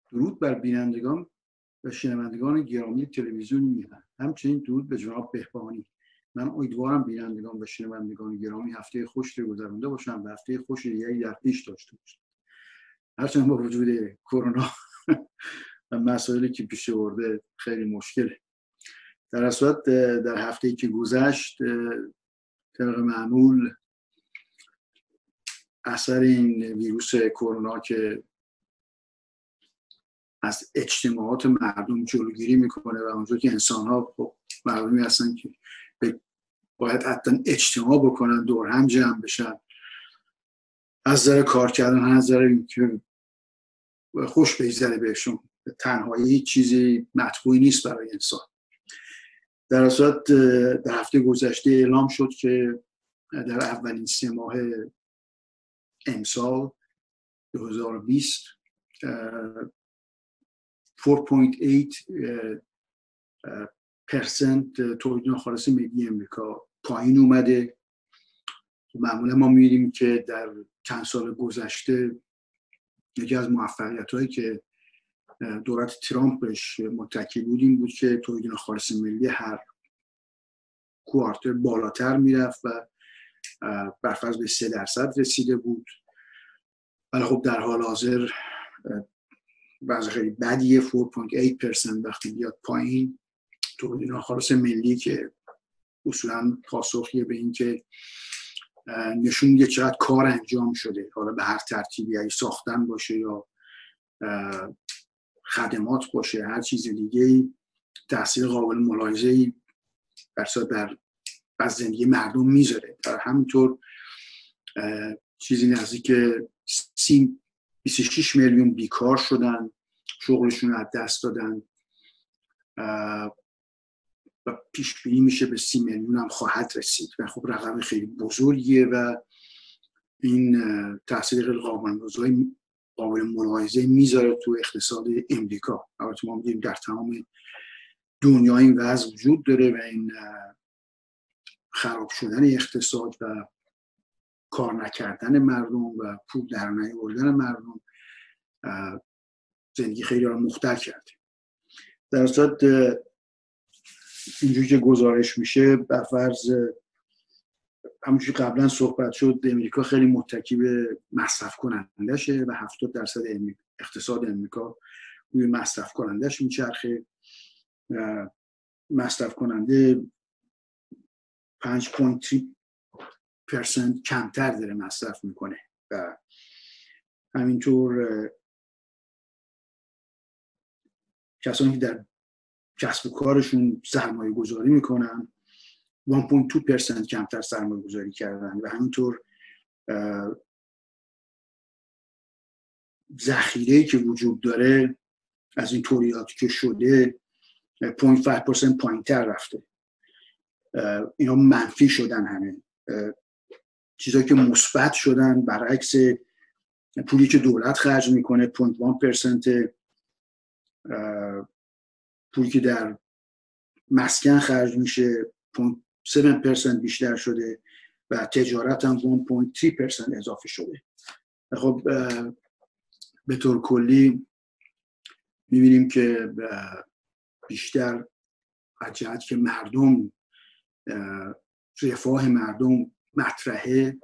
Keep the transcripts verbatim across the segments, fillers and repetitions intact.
درود بر بینندگان و شنوندگان گرامی تلویزیون میهن. همچنین درود به جناب بهبانی. من امیدوارم بینندگان و شنوندگان گرامی هفته خوشی گذرانده باشن و هفته خوش دیگری در پیش داشته باشن. هرچند با وجود کرونا و مسائلی که پیش برده خیلی مشکله. در اصل در هفته‌ای که گذشت طبق معمول اثر این ویروس کرونا که از اجتماعات مردم جلوگیری میکنه و اونجا که انسان‌ها خب مردمی هستن که باید حتما اجتماع بکنن، دور هم جمع بشن، از نظر کار کردن، از نظر اینکه خوش بگذره بهشون، تنهایی هیچ چیزی مطبوعی نیست برای انسان. در اصل در هفته گذشته اعلام شد که در اولین سه ماه امسال دو هزار و بیست چهار ممیز هشت درصد تولید ناخالص ملی امریکا پایین اومده. معمولا ما می‌بینیم که در چند سال گذشته یکی از موفقیت‌هایی که دولت ترامپ بهش متکی بود این بود که تولید ناخالص ملی هر کوارتر بالاتر میرفت و برفرض به سه درصد رسیده بود. ولی خب در حال حاضر وضع خیلی بدیه. چهار ممیز هشت درصد وقتی بیاد پایین، تولید ناخالص ملی که اصولا پاسخیه به این که نشون میده چقدر کار انجام شده، حالا به هر ترتیبی، اگه ساختن باشه یا خدمات باشه، هر چیز دیگه‌ای، تاثیر قابل ملاحظه‌ای بر بر زندگی مردم میذاره. در همینطور چیزی نزدیک بیست و شش میلیون بیکار شدن، شغلشون رو از دست دادن و پیش بینی میشه به سی میلیون هم خواهد رسید و خب رقم خیلی بزرگیه و این تاثیر قابل ملاحظه میذاره تو اقتصاد امریکا. البته ما میگیم در تمام دنیا این وضع وجود داره و این خراب شدن اقتصاد و کار نکردن مردم و پول در نیاوردن مردم زندگی خیلی را مختل کرده. در اصل اینجوری که گزارش میشه، بر فرض همونجوری قبلا صحبت شد، امریکا خیلی متکی به مصرف کنندشه و هفتاد درصد اقتصاد امریکا روی مصرف کنندش میچرخه. مصرف کننده پنج ممیز سه درصد کمتر داره مصرف میکنه و همینطور کسانی که در کسب و کارشون سرمایه گذاری میکنن یک ممیز دو درصد کمتر سرمایه گذاری کردن و همینطور ذخیره‌ای که وجود داره از این تولیداتی که شده صفر ممیز پنج درصد پایین تر رفته. اینا منفی شدن. همه چیزایی که مثبت شدن برعکس پولی که دولت خرج میکنه صفر ممیز یک درصد، پولی که در مسکن خرج میشه سه درصد بیشتر شده و تجارت هم یک ممیز سه درصد اضافه شده. خب به طور کلی میبینیم که بیشتر از جهت که مردم رفاه مردم مطرحه،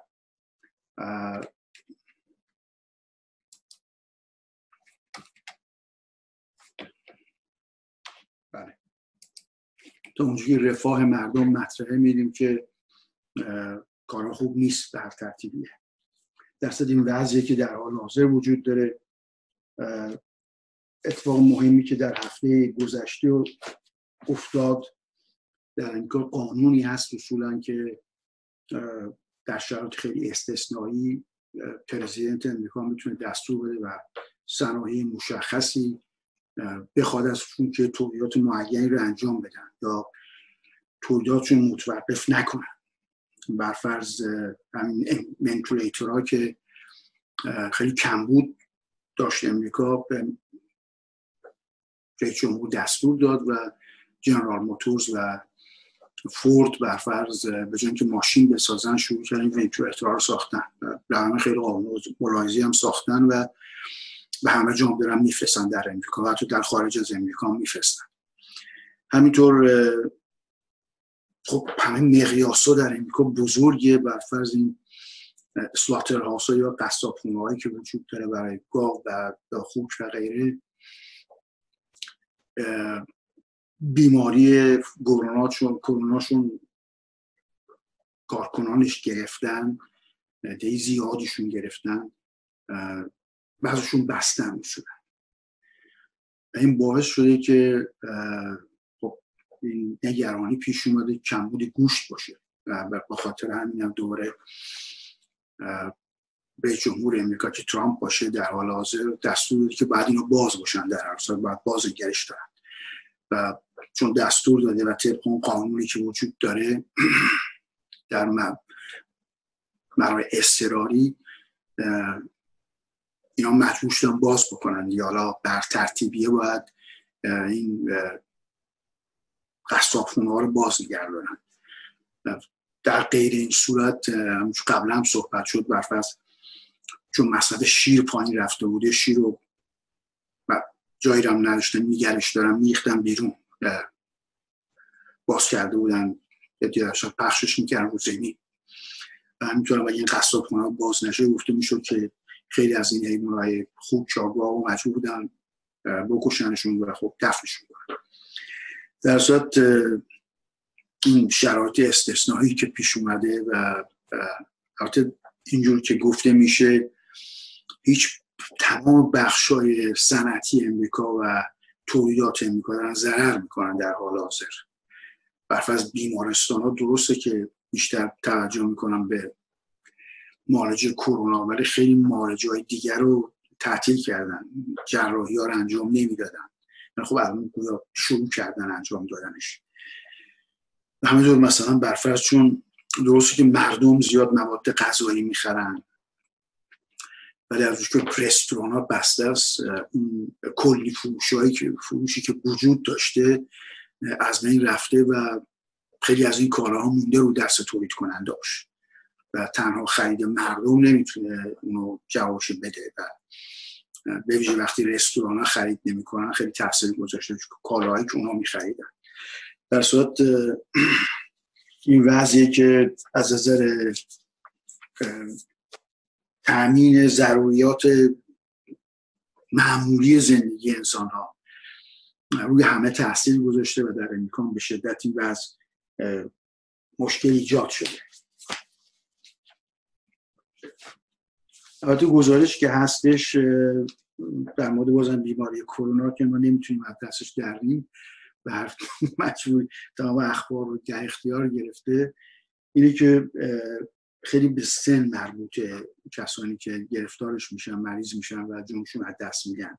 بله تا اونجوری رفاه مردم مطرحه میدیم که کارا خوب نیست به هر ترتیبیه. درصد این وضعیه که در حال حاضر وجود داره. اتفاق مهمی که در هفته گذشته افتاد در این کار قانونی هست اصولا که در شرایط خیلی استثنایی پرزیدنت امریکا میتونه دستور بده و صنایع مشخصی بخواد ازشون که تولیدات معینی رو انجام بدن یا تولیداتشون متوقف نکنن. برفرض همین منتولیتورها که خیلی کمبود داشت امریکا، به رئیس جمهور دستور داد و جنرال موتورز و فورد برفرض به جای اینکه ماشین بسازن شروع کردن ونتولیتورها رو ساختن. برنامه خیلی قابل ملاحظه‌ای هم ساختن و به همه جا دارن میفرستن در امریکا و حتی در خارج از امریکا هم میفرستن. همینطور خب همه مقیاسا در امریکا بزرگه، بر فرض این سلاتر هاوس ها یا قصابخونه هایی که وجود داره برای گاو و خوک و غیره، بیماری کروناشون کروناشون کارکنانش گرفتن، عده زیادیشون گرفتن، بعضیشون بستن اصولا. این باعث شده که خب این نگرانی پیش اومده کمبود گوشت باشه و به خاطر همین هم دوباره رئیس جمهور امریکا که ترامپ باشه در حال حاضر دستور داده که بعد اینو باز باشن، در هر صورت باید بازنگرش دارن و چون دستور داده و طبق اون قانونی که وجود داره در مرحله اضطراری اینا مجبور شدن باز بکنن، یا حالا بر ترتیبیه باید این قصابخونه ها رو باز نگه دارن. در غیر این صورت قبلا هم صحبت شد برفرض چون مصرف شیر پایین رفته بوده، شیر رو جایی رو هم نداشتن میگرش دارن میختن بیرون، باز کرده بودن دیداشت پخشش میکردن رو زمین و همینطور اگه این قصابخونه ها باز نشه گفته میشد که خیلی از این حیوانات خوک چاگاه و مجبور بودن بکشنشون و خب دفنشون کنن. در صورت این شرایط استثنایی که پیش اومده و البته اینجور که گفته میشه هیچ تمام بخشای صنعتی امریکا و تولیدات امریکا دارن ضرر میکنن در حال حاضر. برفرض بیمارستان ها درسته که بیشتر توجه میکنن به معالجه کرونا ولی خیلی معالجه های دیگر رو تعطیل کردن، جراحی ها رو انجام نمیدادن، خب الان شروع کردن انجام دادنش. همینطور مثلا برفرض چون درسته که مردم زیاد مواد غذایی میخرن ولی از اونجا که رستوران ها بسته است، اون کلی فروشی که فروشی که وجود داشته از بین رفته و خیلی از این کالاها مونده رو دست تولید کننده‌اش و تنها خرید مردم نمیتونه اونو جوابش بده و به ویژه وقتی رستوران ها خرید نمیکنن خیلی تاثیر گذاشته چون کالاهایی که اونا میخریدن. در صورت این وضعیه که از نظر تامین ضروریات معمولی زندگی انسان ها روی همه تاثیر گذاشته و در امکان به شدت این وضع مشکل ایجاد شده. البته گزارش که هستش در مورد بازم بیماری کرونا که ما نمیتونیم از دستش دریم و هر مجبور تمام اخبار رو در اختیار گرفته، اینه که خیلی به سن مربوطه، کسانی که گرفتارش میشن مریض میشن و جونشون از دست میدن.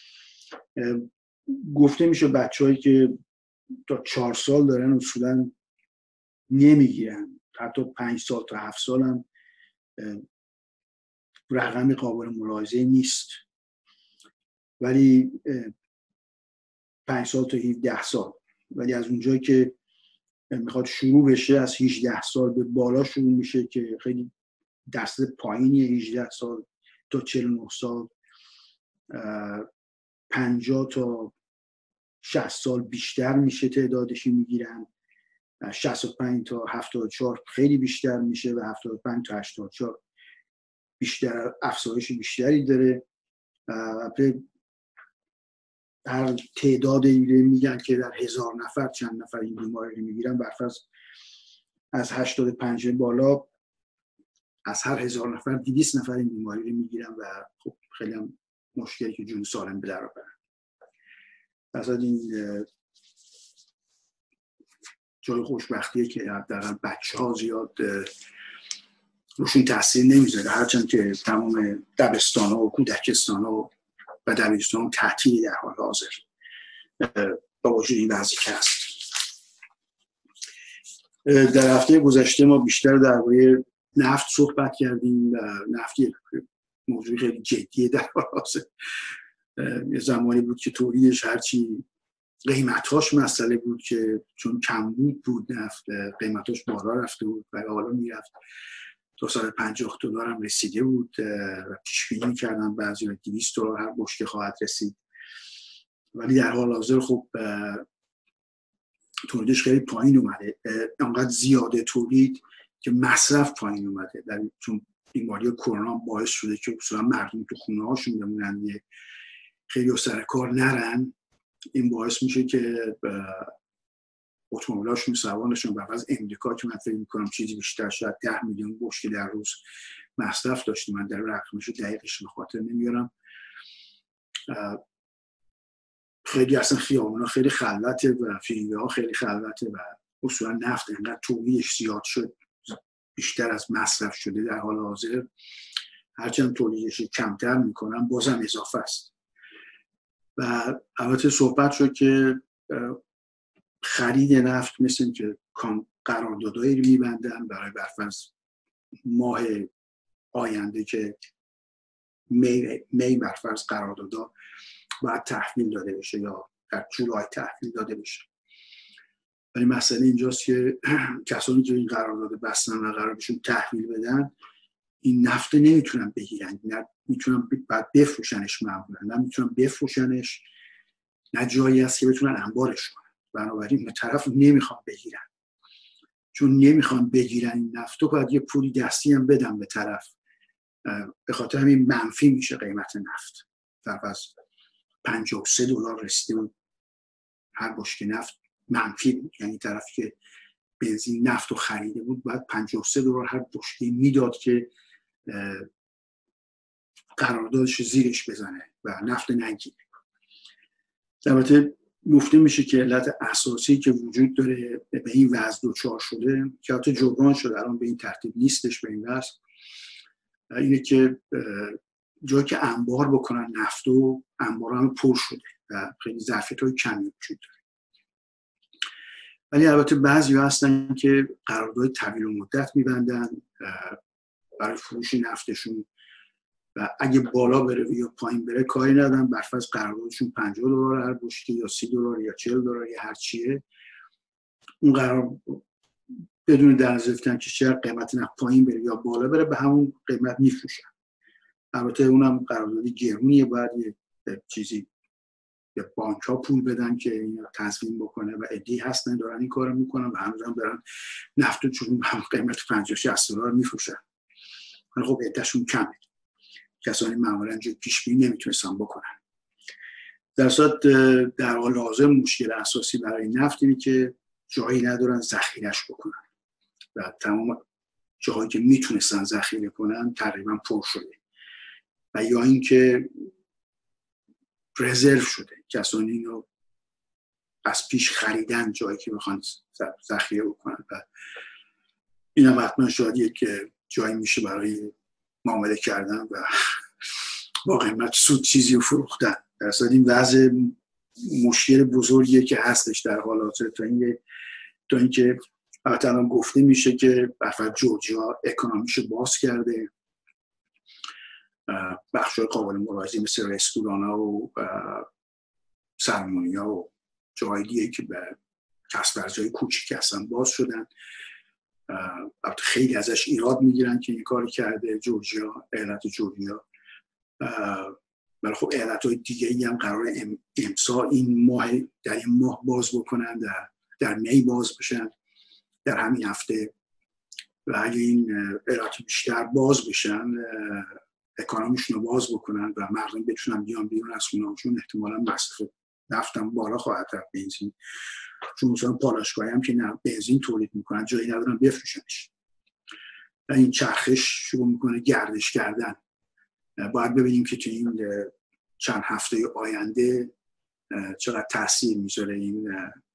گفته میشه بچه‌هایی که تا چهار سال دارن اصولا نمیگیرن، حتی پنج سال تا هفت سال هم رقم قابل ملاحظه نیست، ولی پنج سال تا هفده سال، ولی از اونجایی که میخواد شروع بشه از هجده سال به بالا شروع میشه که خیلی درصد پایینی، هجده سال تا چهل و نه سال، پنجاه تا شصت سال بیشتر میشه تعدادشی میگیرن، شصت و پنج تا هفتاد و چهار خیلی بیشتر میشه و هفتاد و پنج تا هشتاد و چهار بیشتر افزایش بیشتری داره. هر تعدادی میگن که در هزار نفر چند نفر این بیماری رو میگیرن، برفرض از هشتاد و پنج بالا از هر هزار نفر دویست نفر این بیماری رو میگیرن و خب خیلی هم مشکلی که جون سالم به در آورن. مثلا این جای خوشبختیه که حداقل بچه‌ها زیاد روشون تاثیر نمیذاره، هرچند که تمام دبستان‌ها و کودکستان‌ها و دبیرستان تعطیلی در حال حاضر با وجود این وضعی که هست. در هفته گذشته ما بیشتر درباره نفت صحبت کردیم و نفتی موضوع خیلی جدیه در حال حاضر. یه زمانی بود که تولیدش هرچی قیمتاش مسئله بود که چون کمبود بود نفت قیمتاش بالا رفته بود و حالا میرفت دویست و پنجاه دلار هم رسیده بود و پیش بینی می‌کردن بعضی دویست دلار هر بشکه خواهد رسید، ولی در حال حاضر خب تولیدش خیلی پایین اومده، انقدر زیاده تولید که مصرف پایین اومده. در چون بیماری کرونا باعث شده که اصلا مردم تو خونه هاشون بمونن، خیلی سر کار نرن، این باعث میشه که اتومبیلاشون سوارشون به از امریکا که من فکر میکنم چیزی بیشتر شاید ده میلیون بشکه در روز مصرف داشته، من در رقمش دقیقش به خاطر نمیارم، خیلی اصلا خیابونا خیلی خلوته و فریوی ها خیلی خلوته و اصولا نفت اینقدر تولیدش زیاد شد، بیشتر از مصرف شده در حال حاضر، هرچند تولیدش کمتر میکنن بازم اضافه است. و البته صحبت شد که خرید نفت مثل این که قراردادهایی رو میبندن برای برفرض ماه آینده که می, می برفرض قراردادها باید تحویل داده بشه یا در جولای تحویل داده بشه، ولی مسئله اینجاست که کسانی که این قرارداد بستن و قرار بهشون تحویل بدن این نفت نمیتونن بگیرن، نه میتونن بعد بفروشنش، معمولا نه میتونن بفروشنش، نه جایی هست که بتونن انبارش کنن، بنابراین به طرف نمیخوان بگیرن، چون نمیخوان بگیرن این نفتو باید یه پولی دستی هم بدن به طرف، به خاطر همین منفی میشه قیمت نفت. در پس پنجاه و سه دلار رسیده بود هر بشکه نفت، منفی بود، یعنی طرفی که بنزین نفت رو خریده بود باید پنجاه و سه دلار هر بشکه میداد که قراردادش زیرش بزنه و نفت نگیره. البته گفته میشه که علت اساسی که وجود داره به این وضع دچار شده که حتی جبران شده، الان به این ترتیب نیستش به این وضع، اینه که جایی که انبار بکنن نفتو انبار هم پر شده و خیلی ظرفیت‌های کمی وجود داره. ولی البته بعضی هستن که قرارداد طویل مدت میبندن برای فروش نفتشون و اگه بالا بره یا پایین بره کاری ندارن، برفرض قراردادشون پنجاه دلار هر بشکه یا سی دلار یا چهل دلار یا هر چیه، اون قرار بدون در نظر گرفتن که چه قیمت نفت پایین بره یا بالا بره به همون قیمت میفروشن. البته اونم قراردادی گرونیه، باید یه چیزی به بانک ها پول بدن که اینو تضمین بکنه و عده‌ای هستن دارن این کارو میکنن و هنوزم دارن نفتو چون هم قیمت پنجاه شصت دلار میفروشن. خب عدهشون کمه، کسانی معمولا جو پیش بینی نمیتونستن بکنن. در صورت در حال حاضر مشکل اساسی برای نفت اینه که جایی ندارن ذخیره‌اش بکنن و تمام جاهایی که میتونستن ذخیره کنن تقریبا پر شده و یا اینکه رزرو شده، کسانی اینو از پیش خریدن جایی که بخوان ذخیره بکنن و این هم حتما شایدیه که جایی میشه برای معامله کردن و با قیمت سود چیزی رو فروختن. در اصل این وضع مشکل بزرگیه که هستش در حال حاضر، تا اینکه تا اینکه الان گفته میشه که برفرض جورجیا اکونومیشو باز کرده، بخش‌های قابل ملاحظه مثل رستورانا و سرمونیا و جای دیگه که به کسب ورزهای کوچیک هستن باز شدن. خیلی ازش ایراد میگیرن که این کاری کرده جورجیا، ایالت جورجیا، ولی خب ایالت‌های دیگه‌ای هم قرار امسا این ماه در این ماه باز بکنن، در در می باز بشن در همین هفته، و اگه این ایالت بیشتر باز بشن اکانومیشون رو باز بکنن و مردم بتونن بیان بیرون از خونه‌هاشون، احتمالاً مصرف نفت هم بالا خواهد رفت، بنزین، چون مثلا پالایشگاهی هم که نه بنزین تولید میکنن جایی ندارن بفروشنش و این چرخش شروع میکنه گردش کردن. باید ببینیم که تو این چند هفته آینده چقدر تاثیر میذاره این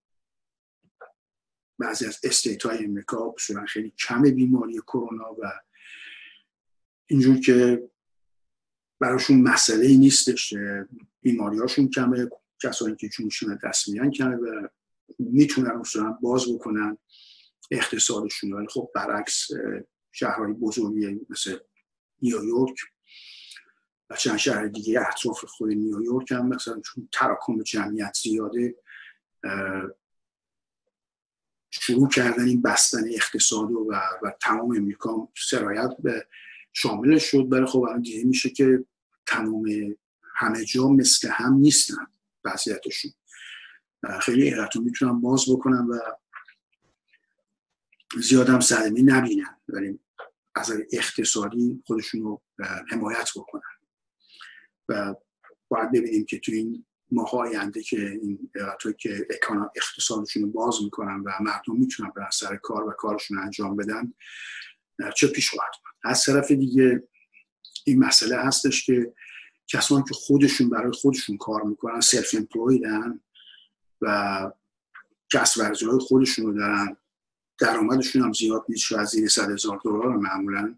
بعضی از استیت های امریکا بسیار خیلی کم بیماری کرونا و اینجور که براشون مسئله ای نیستش، بیماری هاشون کمه، کسانی که جونشون دست میدن کمه و میتونن اصلا باز بکنن اقتصادشون. ولی خب برعکس شهرهای بزرگی مثل نیویورک و چند شهر دیگه اطراف خود نیویورک هم مثلا چون تراکم جمعیت زیاده شروع کردن این بستن اقتصاد و, و تمام امریکا سرایت به شاملش شد. برای خب الان دیده میشه که تمام همه جا مثل هم نیستن وضعیتشون. خیلی ایرتون میتونن باز بکنن و زیادم صدمه نبینن، ولی از اقتصادی خودشون رو حمایت بکنن و باید ببینیم که تو این ماه آینده که این ایرتون که اقتصادشون رو باز میکنن و مردم میتونن برن سر کار و کارشون رو انجام بدن چه پیش خواهد اومد. از طرف دیگه این مسئله هستش که کسانی که خودشون برای خودشون کار میکنن، سلف امپلویدن و کسب ورزی‌های خودشون رو دارن، درآمدشون هم زیاد نیست، شاید زیر صد هزار دلار معمولا،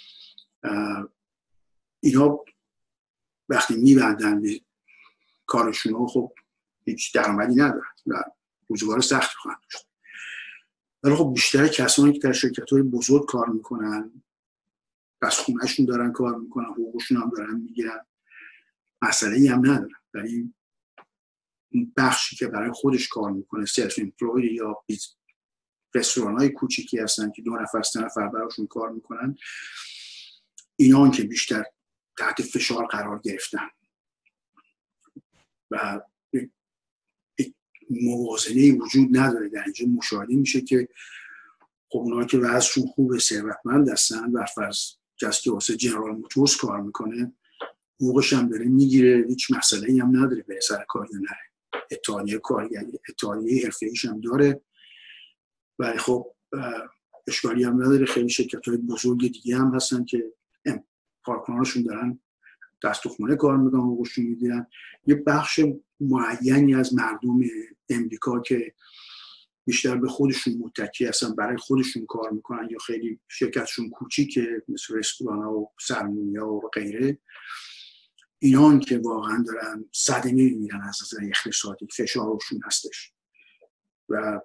اینا وقتی میبندن به کارشون رو خب هیچ درآمدی ندارن و روزگار سخت خواهند داشت. ولی خب بیشتر کسانی که در شرکت‌های بزرگ کار میکنن، از خونهشون دارن کار میکنن، حقوقشون هم دارن میگیرن، مسئله‌ای هم ندارن. ولی اون بخشی که برای خودش کار میکنه، سلف امپلوید یا رستوران‌های کوچیکی هستن که دو نفر سه نفر براشون کار میکنن، اینا هم که بیشتر تحت فشار قرار گرفتن و موازنه وجود نداره. در اینجا مشاهده میشه که خب اونها که وضعشون خوبه، ثروتمند هستن، بر فرض کسی که واسه جنرال موتورز کار میکنه حقوقش هم داره میگیره، هیچ مسئله‌ای هم نداره به سر کار یا نره، اتحادیه کارگری، اتحادیه حرفه‌ایش هم داره، ولی خب اشکالی هم نداره. خیلی شرکت‌های بزرگ دیگه هم هستن که کارکنانشون دارن دست و خونه کار میکنن، حقوقشون میگیرن. یه بخش معینی از مردم امریکا که بیشتر به خودشون متکی هستن، برای خودشون کار میکنن یا خیلی شرکتشون کوچیکه مثل رستوران‌ها و سرمونی‌ها و غیره، اینان که واقعا دارن صدمه میبینن از نظر اقتصادی، فشارشون هستش و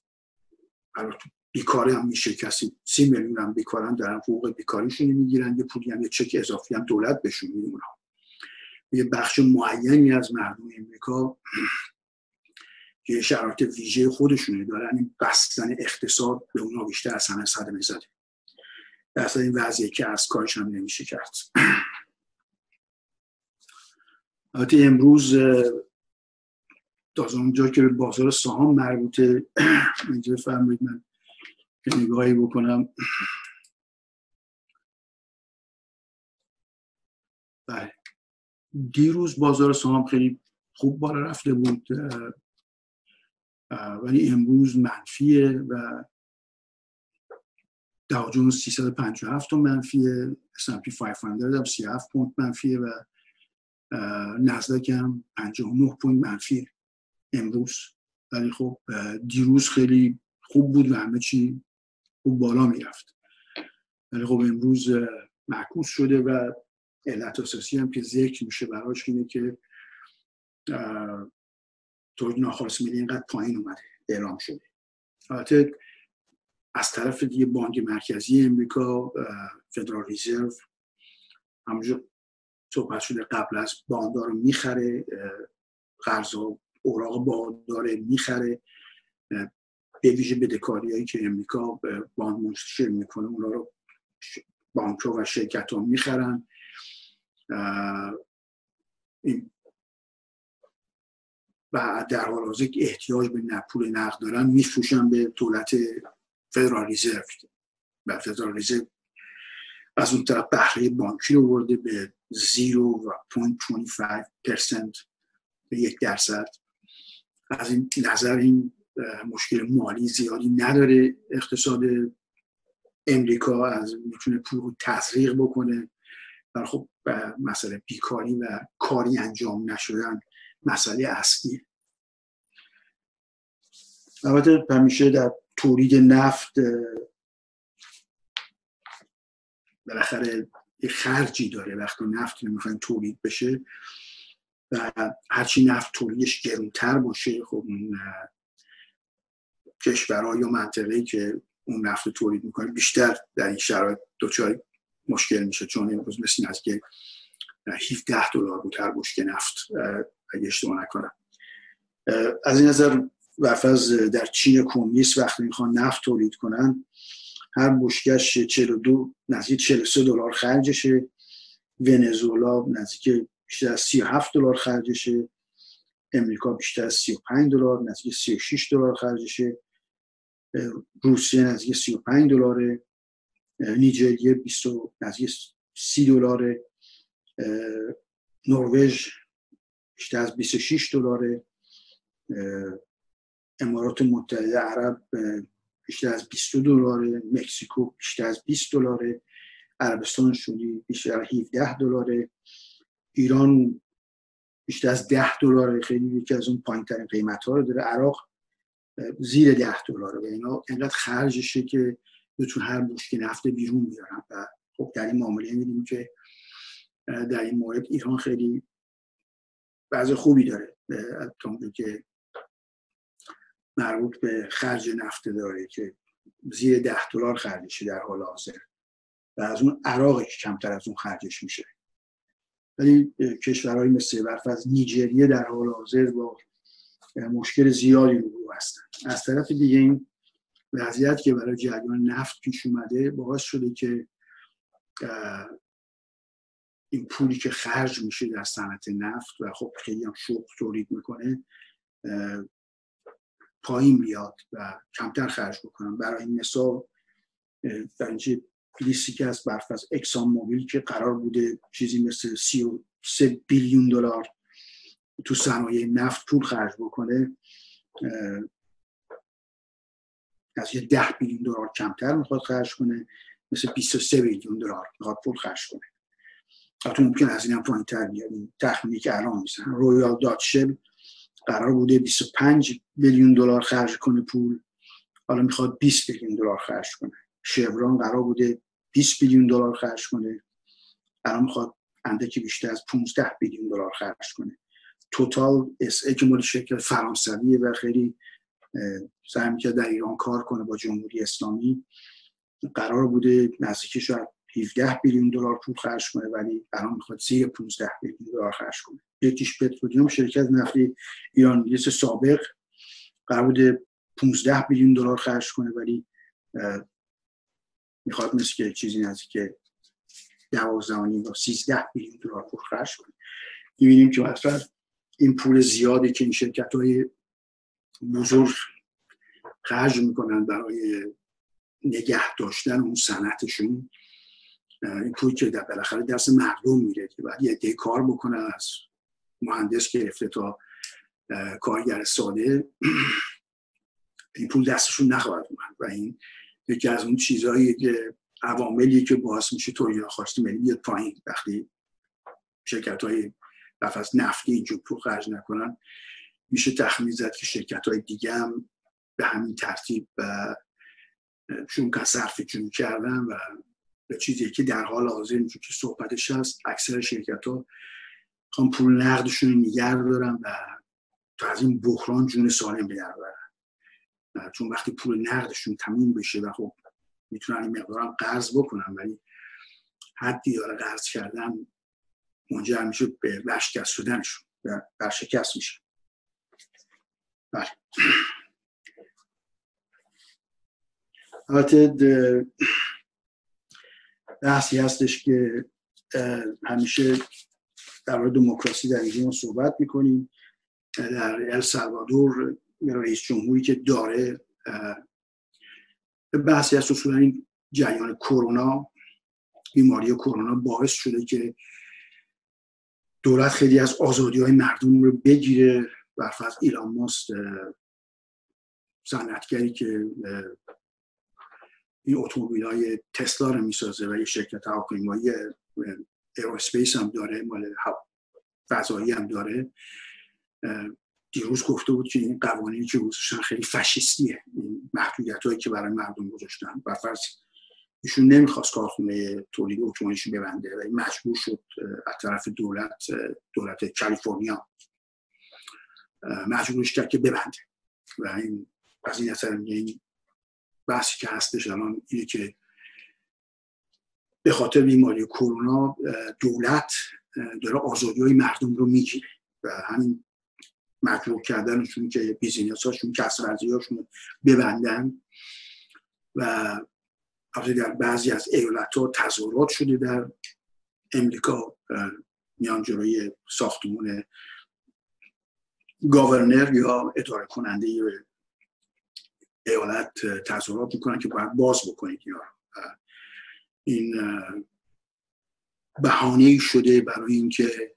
بیکاری هم میشه. کسی سی میلیون هم بیکارن، دارن حقوق بیکاریشون میگیرن، یه پولی هم یه چک اضافی هم دولت بهشون میده. اونها یه بخش معینی از مردم امریکا که شرایط ویژه خودشونه دارن، این بستن اقتصاد به اونها بیشتر از همه صدمه زده. در اصلا این وضعیه که از کارش هم نمیشه کرد. البته امروز از اونجا که به بازار سهام مربوطه، اینجا فرمایید من نگاهی بکنم. بله، دیروز بازار سهام خیلی خوب بالا رفته بود، ولی امروز منفیه و داو جونز سیصد و پنجاه و هفت منفیه، اس اند پی پانصد هم سی و هفت پوینت منفیه و نزدک هم پنجاه و نه پوینت منفیه امروز. ولی خب دیروز خیلی خوب بود و همه چی خوب بالا میرفت، ولی خب امروز معکوس شده و علت اساسی هم که ذکر میشه براش اینه که تولید ناخالص ملی اینقدر پایین اومده، اعلام شده. البته از طرف دیگه بانک مرکزی امریکا، فدرال ریزرو، همونجور صحبت شده قبل از باندار رو میخره، قرض و اوراق باندار میخره، به ویژه بدهکاری هایی که امریکا باند منتشر میکنه اونا رو بانک ها و شرکت ها میخرن. و در حال حاضر که احتیاج به پول نقد دارن میفروشن به دولت فدرال ریزرو و فدرال ریزرو از اون طرف بهره بانکی رو برده به زیرو و پوینت بیست و پنج درصد به یک درصد. از این نظر این مشکل مالی زیادی نداره اقتصاد امریکا، از میتونه پول رو تزریق بکنه. ولی خب مسئله بیکاری و کاری انجام نشدن مسئله اصلی. البته همیشه در تولید نفت بالاخره یه خرجی داره وقتی نفت نمیخواین تولید بشه و هرچی نفت تولیدش گرونتر باشه، خب اون کشورها یا منطقه‌ای که اون نفت تولید میکنه بیشتر در این شرایط دچار مشکل میشه. چون امروز مثل از که هفده دلار بود هر بشکه نفت اگه اشتباه نکنم. از این نظر برفرض در چین کمونیست وقتی میخوان نفت تولید کنن هر بشکه‌اش چهل و دو نزدیک چهل و سه دلار خرجشه. ونزوئلا نزدیک بیشتر از سی و هفت دلار خرجشه. امریکا بیشتر از سی و پنج دلار نزدیک سی و شش دلار خرجشه. روسیه نزدیک سی و پنج دلاره. نیجریه بیست نزدیک سی دلاره. نروژ بیشتر از بیست و شش دلاره. امارات متحده عرب بیشتر از بیست دلاره. مکزیکو بیشتر از بیست دلاره. عربستان سعودی بیشتر از هفده دلاره. ایران بیشتر از ده دلاره، خیلی یکی از اون پایین‌ترین قیمت‌ها رو داره. عراق زیر ده دلاره و اینا اینقدر خرجشه که بتون هر بشکه نفت بیرون بیارن و خب در این معامله می‌بینیم که در این مورد ایران خیلی وضع خوبی داره تا اونجایی که مربوط به خرج نفت داره که زیر ده دلار خرجشه در حال حاضر و از اون عراق کمتر از اون خرجش میشه. ولی کشورهای مثل برفرض نیجریه در حال حاضر با مشکل زیادی روبرو هستن. از طرف دیگه این وضعیت که برای جریان نفت پیش اومده باعث شده که این پولی که خرج میشه در صنعت نفت و خب خیلی هم شغل تولید میکنه پایین بیاد و کمتر خرج بکنن. برای مثال در اینجا لیستی که از برفرض اکسان موبیل که قرار بوده چیزی مثل سی و سه بیلیون دلار تو صنایع نفت پول خرج بکنه، از یه ده بیلیون دلار کمتر میخواد خرج کنه، مثل بیست و سه بیلیون دلار میخواد پول خرج کنه. حتی ممکن از این هم پایین‌تر بیاد. این تخمینی که الان میزنن. رویال داچ شل قرار بوده بیست و پنج بیلیون دلار خرج کنه پول، حالا میخواد بیست بیلیون دلار خرج کنه. شورون قرار بوده بیست بیلیون دلار خرج کنه، الان میخواد اندکی بیشتر از پانزده بیلیون دلار خرج کنه. توتال اس ای که مال شرکت فرانسویه و خیلی سعی می‌کرد در ایران کار کنه با جمهوری اسلامی، قرار بوده نزدیک شاید هفده بیلیون دلار پول خرج کنه ولی الان میخواد زیر پانزده بیلیون دلار خرج کنه. بریتیش پترولیوم شرکت نفتی ایران یه سابق قرار بوده پانزده بیلیون دلار خرج کنه ولی میخواد مثل که چیزی نزدیک دوازده و نیم تا سیزده بیلیون دلار پول خرج کنه. می‌بینیم که مثلا این پول زیادی که این شرکت‌های بزرگ خرج میکنن برای نگه داشتن اون صنعتشون، این پول که در بالاخره دست مردم میره که بعد یه عده کار بکنن، از مهندس گرفته تا کارگر ساده، این پول دستشون نخواهد اومد و این یکی از اون چیزهایی که عواملی که باعث میشه تولید خواسته ملی بیاد پایین. وقتی شرکت‌های برفرض نفتی اینجور پول خرج نکنن، میشه تخمین زد که شرکت‌های دیگه هم به همین ترتیب و شون که صرف جون کردن و به چیزی که در حال حاضر اینجور که صحبتش هست اکثر شرکت‌ها خواهن پول نقدشون نگه دارن و تا از این بحران جون سالم به در ببرن، چون وقتی پول نقدشون تموم بشه و خب میتونن این مقدارم قرض بکنن ولی حدی داره قرض کردن منجر میشه به ورشکست شدنشون و ورشکست میشه. بله. البته بحثی هستش که همیشه در مورد دموکراسی در اینجا ما صحبت میکنیم. در السالوادور رئیس جمهوری که داره بحثی هست اصولا این جریان کرونا، بیماری کرونا باعث شده که دولت خیلی از آزادی‌های مردم رو بگیره. برفرض ایلان ماسک صنعتگری که این اتومبیل‌های تسلا رو میسازه و یه شرکت هواپیمایی ایرواسپیس هم داره، مال فضایی هم داره، دیروز گفته بود که این قوانینی که گذاشتن خیلی فاشیستیه، این محدودیت‌هایی که برای مردم گذاشتن. برفرض ایشون نمیخواست کارخونه تولید اتومبیلش ببنده و مجبور شد از طرف دولت دولت کالیفرنیا مجبورش کرد که ببنده و این از این اثر این بحثی که هستش الان اینه که به خاطر بیماری کرونا دولت داره آزادی‌های مردم رو میگیره و همین مجبور کردنشون که بیزینس هاشون کسب ورزی هاشون ببندن و البته در بعضی از ایالت ها تظاهرات شده در امریکا، میان جلوی ساختمون گاورنر یا اداره کننده ایالت تظاهرات میکنن که باید باز بکنید یا این بهانه‌ای شده برای اینکه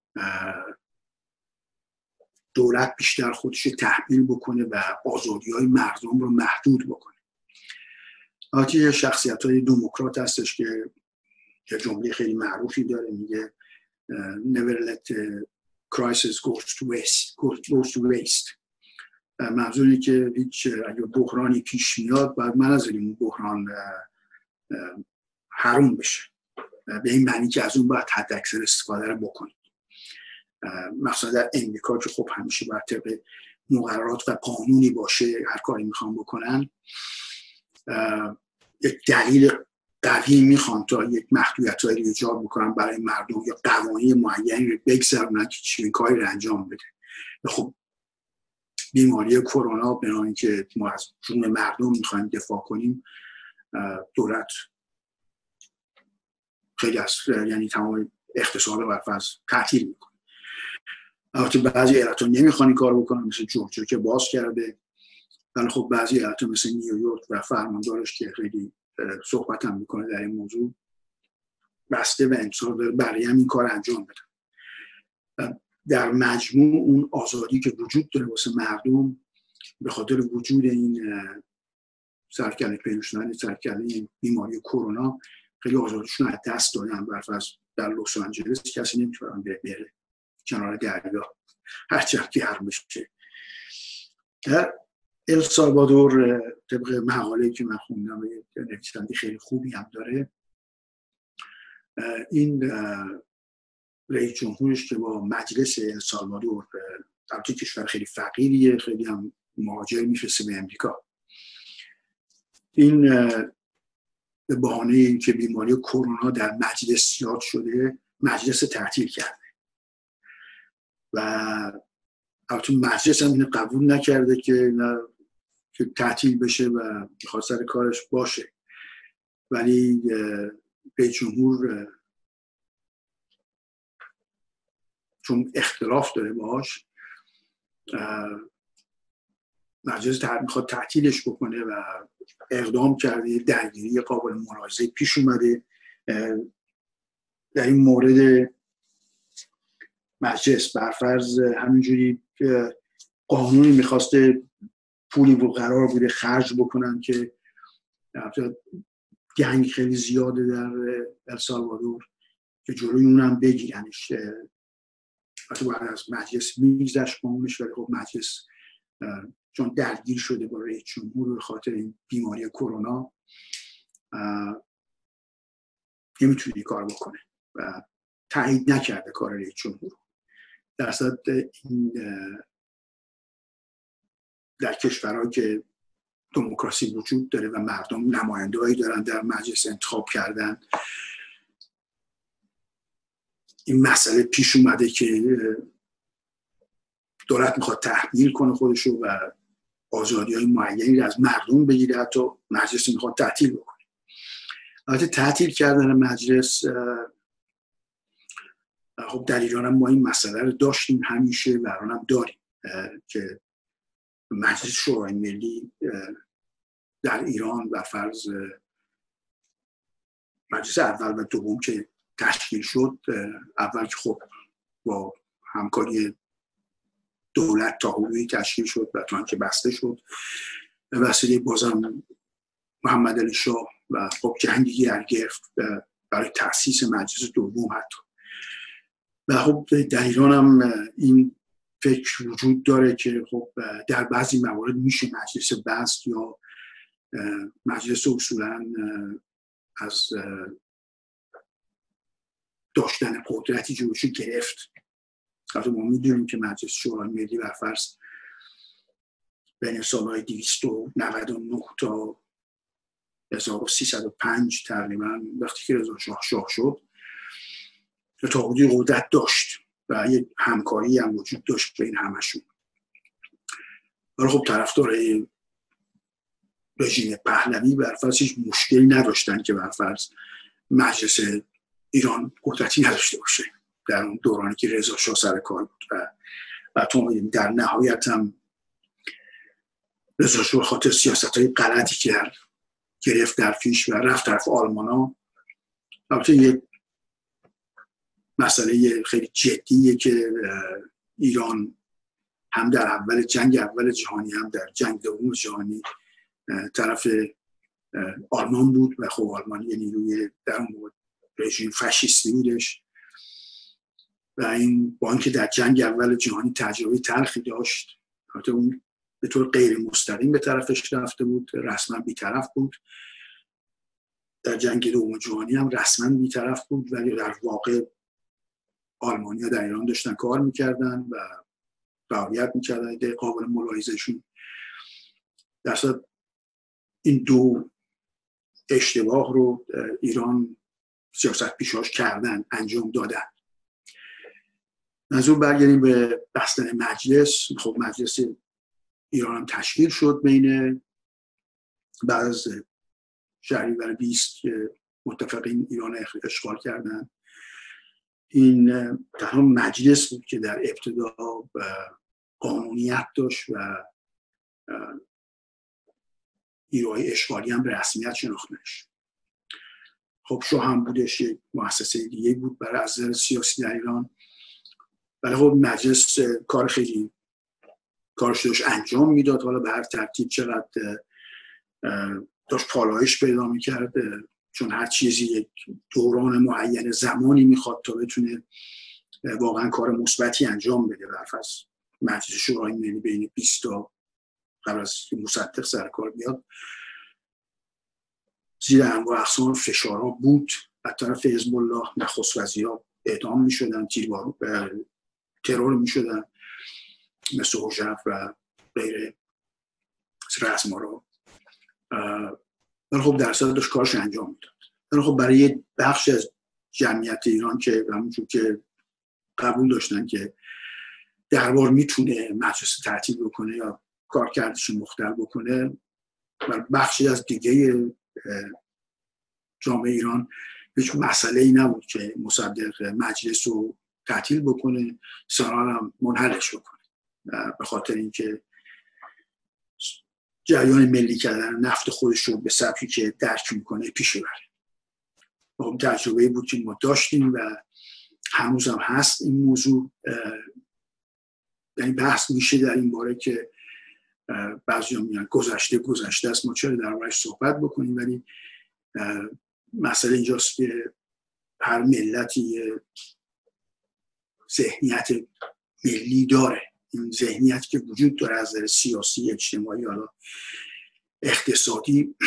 دولت بیشتر خودش تحمیل بکنه و آزادی‌های مردم رو محدود بکنه. البته یه شخصیت‌های دموکرات هستش که یه جمله خیلی معروفی داره، میگه never let crisis goes to waste goes to waste. منظور اینه که هیچ اگه بحرانی پیش میاد باید من از این بحران حروم بشه، به این معنی که از اون باید حد اکثر استفاده رو بکنید. مثلا در امریکا که خب همیشه باید طبق مقررات و قانونی باشه هر کاری میخوان بکنن، یک دلیل قوی میخوان تا یک محدودیت‌هایی رو ایجاد بکنن برای مردم یا قوانین معینی رو بگذارن که چنین کاری رو انجام بده. خب بیماری کرونا بنابراین که ما از جون مردم میخوایم دفاع کنیم، دولت خیلی از یعنی تمام اقتصاد رو برفرض تعطیل میکنه. البته بعضی ایالت‌ها نمیخوان این کار بکنن، مثل جورجیا که باز کرده، ولی خب بعضی ایالت‌ها مثل نیویورک و فرماندارش که خیلی صحبت هم میکنه در این موضوع بسته و امسال داره برای هم این کار انجام بده. در مجموع اون آزادی که وجود داره واسه مردم به خاطر وجود این سرکله پیدا شدن سرکله این بیماری کرونا خیلی آزادیشون از دست دادن. برفرض در لس آنجلس کسی نمیتونه بره کنار دریا هرچند گرم بشه. در السالوادور طبق مقاله‌ای که من خوندم نویسنده خیلی خوبی هم داره، این رئیس جمهورش که با مجلس السالوادور، البته کشور خیلی فقیریه، خیلی هم مهاجر میفرسته به امریکا، این به بهانه اینکه بیماری کرونا در مجلس یاد شده مجلس تعطیل کرده و البته مجلس هم اینو قبول نکرده که که تعطیل بشه و میخواد سر کارش باشه، ولی رئیس جمهور چون اختلاف داره باهاش مجلس میخواد تعطیلش بکنه و اقدام کرده. درگیری قابل ملاحظه پیش اومده در این مورد. مجلس برفرض همینجوری قانونی میخواسته پولی بود قرار بوده خرج بکنن که گنگ خیلی زیاده در السالوادور که جلوی اونم بگیرنش، حتی باید از مجلس میگذشت قانونش، ولی خب مجلس چون درگیر شده با رئیس جمهور به خاطر این بیماری کرونا نمیتونه این کار بکنه و تایید نکرده کار رئیس جمهور. در اصل این در کشورها که دموکراسی وجود داره و مردم نماینده‌هایی دارن در مجلس انتخاب کردن، این مسئله پیش اومده که دولت میخواد تحمیل کنه خودشو و آزادی‌های معینی از مردم بگیره، حتی مجلس میخواد تعطیل بکنه. البته تعطیل کردن مجلس خب در ایران هم ما این مسئله رو داشتیم همیشه و الان هم داریم که مجلس شورای ملی در ایران و فرض مجلس اول و دوم که تشکیل شد، اول که خب با همکاری دولت تا حدودی تشکیل شد و تا اینکه بسته شد وسیله بازم محمد علی شاه و خب جنگی گرم گرفت برای تأسیس مجلس دوم حتی. و خب در ایران هم این فکر وجود داره که خب در بعضی موارد میشه مجلس بست یا مجلس اصولاً از داشتن قدرتی جلوشو گرفت. البته ما میدونیم که مجلس شورای ملی برفرض بین سالهای دویست و نود و نه تا هزار و سیصد و پنج تقریبا وقتی که رضا شاه شاه شد تا حدودی قدرت داشت و یک همکاری هم وجود داشت بین همشون. ولی خب طرفدار رژیم پهلوی برفرض هیچ مشکلی نداشتن که برفرض مجلس ایران قدرتی نداشته باشه در اون دورانی که رضا شاه سر کار بود و و تو می‌بینیم در نهایت هم رضا شاه خاطر سیاست‌های غلطی که گرفت در پیش و رفت طرف آلمانا. البته یه مسئله خیلی جدیه که ایران هم در اول جنگ اول جهانی هم در جنگ دوم جهانی طرف آلمان بود و خب آلمان یه نیروی در اون رژیم فاشیستی بودش و این با اینکه در جنگ اول جهانی تجربه تلخی داشت، البته اون به طور غیر مستقیم به طرفش رفته بود، رسما بی‌طرف بود. در جنگ دوم جهانی هم رسما بی‌طرف بود ولی در واقع آلمانی‌ها در ایران داشتن کار می‌کردن و فعالیت می‌کردن. ده قابل ملاحظه‌شون در صورت این دو اشتباه رو ایران سیاست پیشاش کردن، انجام دادن. منظور برگردیم به بستن مجلس. خب مجلس ایران هم تشکیل شد بین بعد از شهریور بیست که متفقین ایران اشغال کردن. این تنها مجلس بود که در ابتدا قانونیت داشت و نیروهای اشغالی هم به رسمیت شناخته نشد. خب شاه هم بودش، یک مؤسسه دیگه بود برای از نظر سیاسی در ایران، ولی خب مجلس کار خیلی کارش داشت انجام میداد. حالا به هر ترتیب چقدر داشت پالایش پیدا میکرد، چون هر چیزی یک دوران معین زمانی میخواد تا بتونه واقعا کار مثبتی انجام بده. برفرض مجلس شورای ملی بین بیست تا قبل از مصدق سر کار بیاد زیر انواع اقسام فشارها بود. از طرف حزب الله نخست وزیرها اعدام میشدن، تیربارو ترور میشدن مثل حجف و غیره رزمارا. ولی خب در صورت داشت کارش انجام میداد. ولی خب برای بخش از جمعیت ایران که همونجور که قبول داشتن که دربار میتونه مجلس تعطیل بکنه یا کارکردش مختل بکنه، و بخشی از دیگه جامعه ایران هیچ مسئله ای نبود که مصدق مجلس رو تعطیل بکنه، سالان هم منحلش بکنه، به خاطر اینکه جریان ملی کردن نفت خودش رو به سبکی که درک میکنه پیش بره. اون تجربه بود که ما داشتیم و هنوز هم هست این موضوع. یعنی بحث میشه در این باره که بعضی هم میگن گذشته گذشته است، ما چرا در باید صحبت بکنیم، ولی مسئله اینجاست که هر ملتی ذهنیت ملی داره. این ذهنیت که وجود داره از نظر سیاسی، اجتماعی، حالا اقتصادی،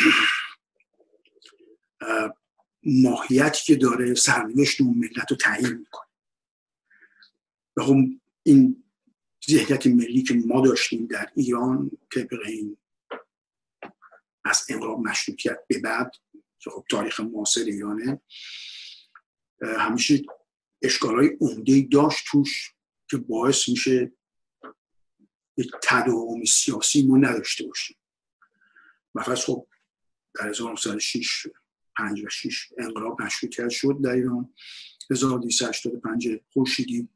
ماهیتی که داره سرنوشت اون ملت رو تعیین میکنه. و خب این ذهنیت ملی که ما داشتیم در ایران طبق این از انقلاب مشروطیت به بعد که خب تاریخ معاصر ایرانه، همیشه اشکالای عمده‌ای داشت توش که باعث میشه یک تداوم سیاسی ما نداشته باشیم. مثلا خب در هزار و نهصد و شش پنج و شش انقلاب مشروطیت شد در ایران، هزار و دویست و هشتاد و پنج خورشیدی.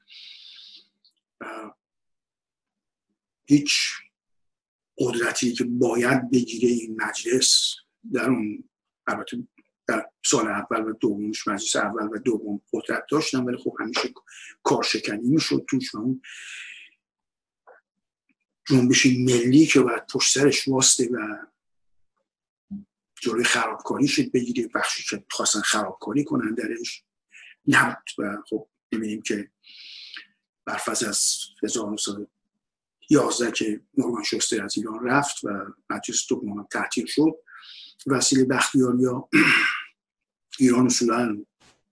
هیچ قدرتی که باید بگیره این مجلس در اون، البته در سال اول و دومش مجلس اول و دوم قدرت داشتن، ولی خب همیشه کارشکنی میشد توش و اون جنبش ملی که باید پشت سرش واسطه و جلوی خرابکاری شد بگیره، بخشی که خواستن خرابکاری کنن درش نبود. و خب می‌بینیم که برفض از هزار و نهصد و یازده که نورمن شوستر از ایران رفت و مجلس دوم تعطیل شد، وسیله بختیاریا ایران اصولا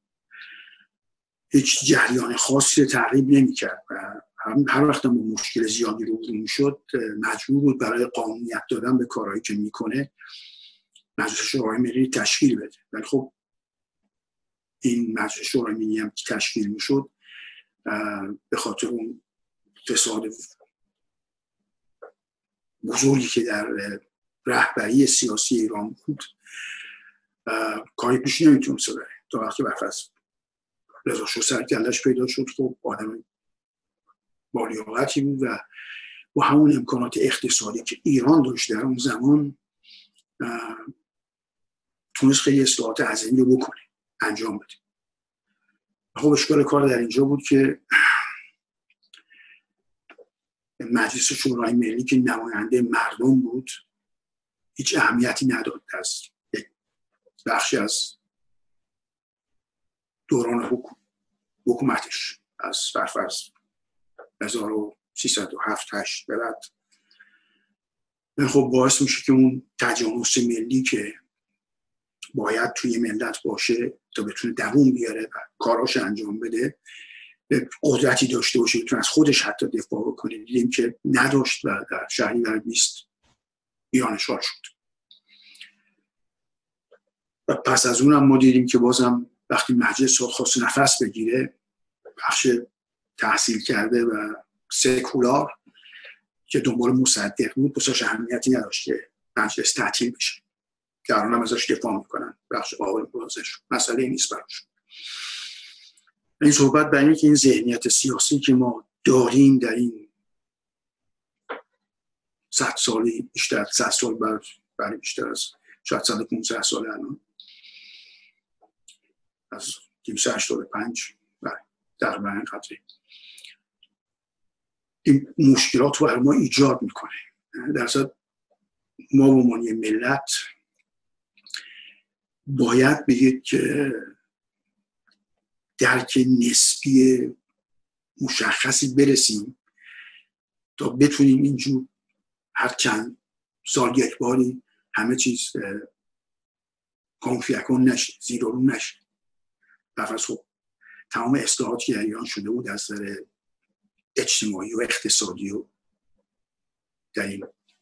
هیچ جریان خاصی تعقیب نمی‌کرد و هر وقت با مشکل زیادی روبرو می‌شد مجبور بود برای قانونیت دادن به کارهایی که میکنه مجلس شورای ملی تشکیل بده. ولی خب این مجلس شورای ملی هم که تشکیل میشد به خاطر اون فساد بزرگی که در رهبری سیاسی ایران بود کاری پیش نمیتونست بره تا وقتی برفرض رضا شاه سرکلش پیدا شد. خب آدم با لیاقتی بود و با همون امکانات اقتصادی که ایران داشت در اون زمان تونست خیلی اصلاحات عظیمی رو بکنه، انجام بده. خب اشکال کار در اینجا بود که مجلس شورای ملی که نماینده مردم بود هیچ اهمیتی نداد از بخشی از دوران حکومتش، از فرفرض هزار و سیصد و هفت هشت به بعد. خب باعث میشه که اون تجانس ملی که باید توی ملت باشه تا بتونه دووم بیاره و کاراش انجام بده، قدرتی داشته باشه که از خودش حتی دفاع بکنه، دیدیم که نداشت و در شهریور بیست ایران اشغال شد. و پس از اونم ما دیدیم که بازم وقتی مجلس خواست نفس بگیره، بخش تحصیل کرده و سکولار که دنبال مصدق بود بساش اهمیتی نداشت که مجلس تعطیل بشه، که الان هم ازش دفاع میکنن، بخش آقای بازش مسئله نیست براش. این صحبت برای اینکه این ذهنیت سیاسی که ما داریم در این صد سالی، بیشتر صد سال بعد، برای بیشتر از شاید صد و پانزده سال الان، از دویست و هشتاد و پنج در برای قدری این مشکلات رو برای ما ایجاد میکنه. در اصل ما به عنوان ملت باید بگید که درک نسبی مشخصی برسیم تا بتونیم اینجور هر چند سال یک باری همه چیز کنفیکون نشه، زیر و رو نشه. برفرض خب تمام اصلاحاتی که ایران شده بود از نظر اجتماعی و اقتصادی و در این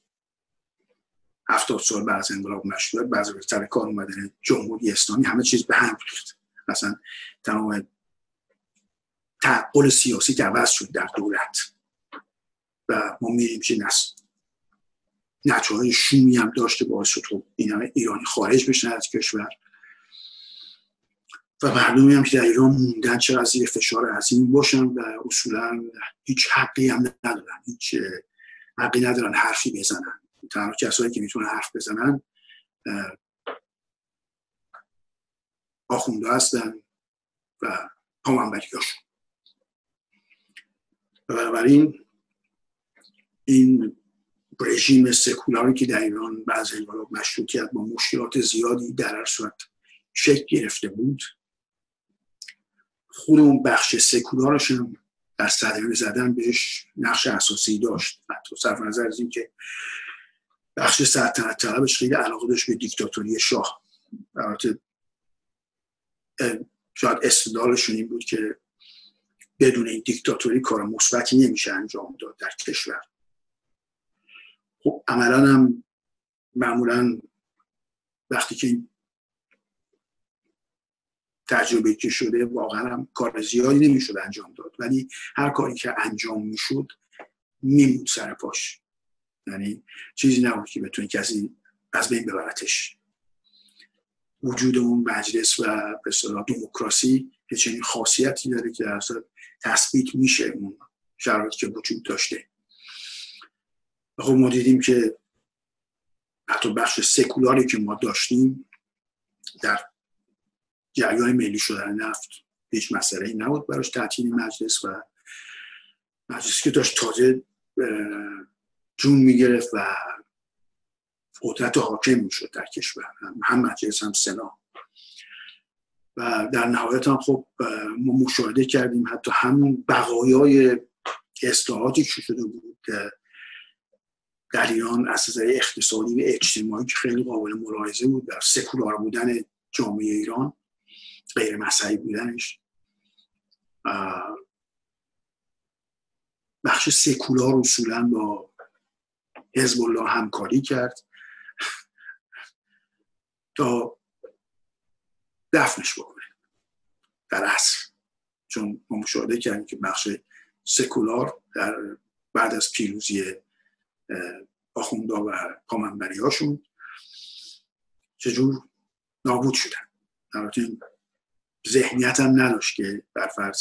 هفتاد سال بعد از انقلاب مشروطیت بعد از سر کار اومدن جمهوری اسلامی همه چیز به هم ریخت. مثلا تمام تعقل سیاسی که عوض شد در دولت و ما میریم که نسل نتیجه‌های شومی هم داشته، باعث شد خب این همه ایرانی خارج بشن از کشور و مردمی هم که در ایران موندن چرا از زیر فشار عظیم باشن و اصولا هیچ حقی هم ندارن، هیچ حقی ندارن حرفی بزنن. تنها کسایی که میتونن حرف بزنن آخونده هستن و پامنبریاشون. بنابراین این رژیم سکولاری که در ایران بعد از انقلاب مشروطیت با مشکلات زیادی در هر صورت شکل گرفته بود، خود اون بخش سکولارش هم در صدمه زدن بهش نقش اساسی داشت. حتی صرف نظر از این که بخش سلطنت طلبش خیلی علاقه داشت به دیکتاتوری شاه. البته شاید استدلالشون این بود که بدون این دیکتاتوری کار مثبتی نمیشه انجام داد در کشور. خب عملاً هم معمولاً وقتی که تجربه که شده واقعا هم کار زیادی نمیشد انجام داد، ولی هر کاری که انجام میشد میموند سر پاش، یعنی چیزی نبود که بتونه کسی از بین ببرتش. وجود اون مجلس و به اصطلاح دموکراسی یه چنین خاصیتی داره که اصلا تثبیت میشه اون شرایطی که وجود داشته. خب ما دیدیم که حتی بخش سکولاری که ما داشتیم در جریان ملی شدن نفت هیچ مسئله‌ای نبود براش تعطیل مجلس، و مجلسی که داشت تازه جون میگرفت و قدرت حاکم میشد در کشور، هم مجلس هم سنا. و در نهایت هم خب ما مشاهده کردیم حتی همون بقایای اصلاحاتی که شده بود در ایران از نظر اقتصادی و اجتماعی که خیلی قابل ملاحظه بود، در سکولار بودن جامعه ایران، غیر مذهبی بودنش. بخش سکولار اصولا با حزب الله همکاری کرد تا دفنش بکنه در اصل، چون ما مشاهده کردیم که بخش سکولار در بعد از پیروزی آخوندا و پامنبری هاشون چجور نابود شدن. البته این ذهنیت هم نداشت که برفرض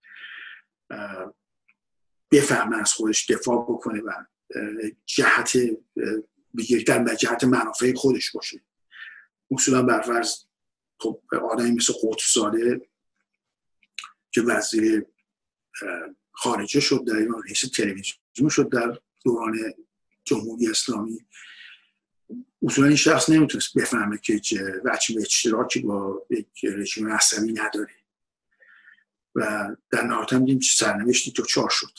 بفهمه از خودش دفاع بکنه و جهت بگیری در جهت منافع خودش باشه. اصولا برفرض خب آدمی مثل قطب‌زاده که وزیر خارجه شد در ایران، رئیس تلویزیون شد در دوران جمهوری اسلامی، اصولا این شخص نمیتونست بفهمه که وجه اشتراکی با یک رژیم عصبی نداره و در نهایت هم دیدیم چه سرنوشتی دچار شد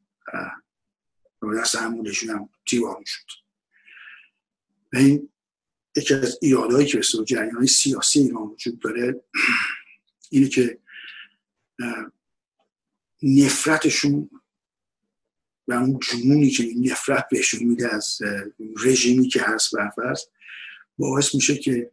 و دست همون رژیم هم دیوانه شد. و این یکی از ایرادهایی که به جریان سیاسی ایران وجود داره اینه که نفرتشون و اون جنونی که این نفرت بهشون میده از رژیمی که هست برفرض باعث میشه که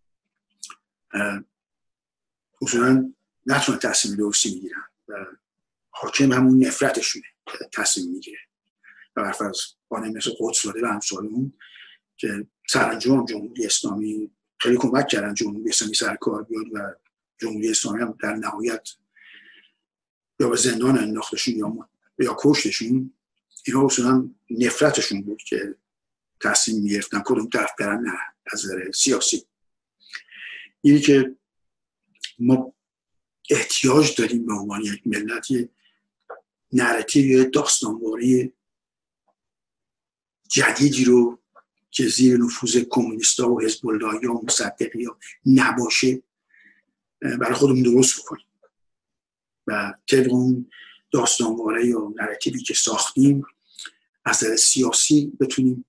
اصولا نتونه تصمیم درستی میگیرن و حاکم همون نفرتشونه تصمیم میگیره و برفرض آنه مثل قطب‌زاده و امثال اون که سرانجام جمهوری اسلامی خیلی کمک کردن جمهوری اسلامی سر کار بیاد و جمهوری اسلامی هم در نهایت یا به زندان انداختشون یا یا کشتشون. اینا اصولا نفرتشون بود که تصمیم میگرفتن کدوم طرف برن، نه از نظر سیاسی. اینی که ما احتیاج داریم به عنوان یک ملت نراتیو داستانواری جدیدی رو که زیر نفوذ کمونیستا و حزب الله یا مصدقی ها نباشه برای خودمون درست بکنیم و طبق اون داستانواره یا نراتیوی که ساختیم از نظر سیاسی بتونیم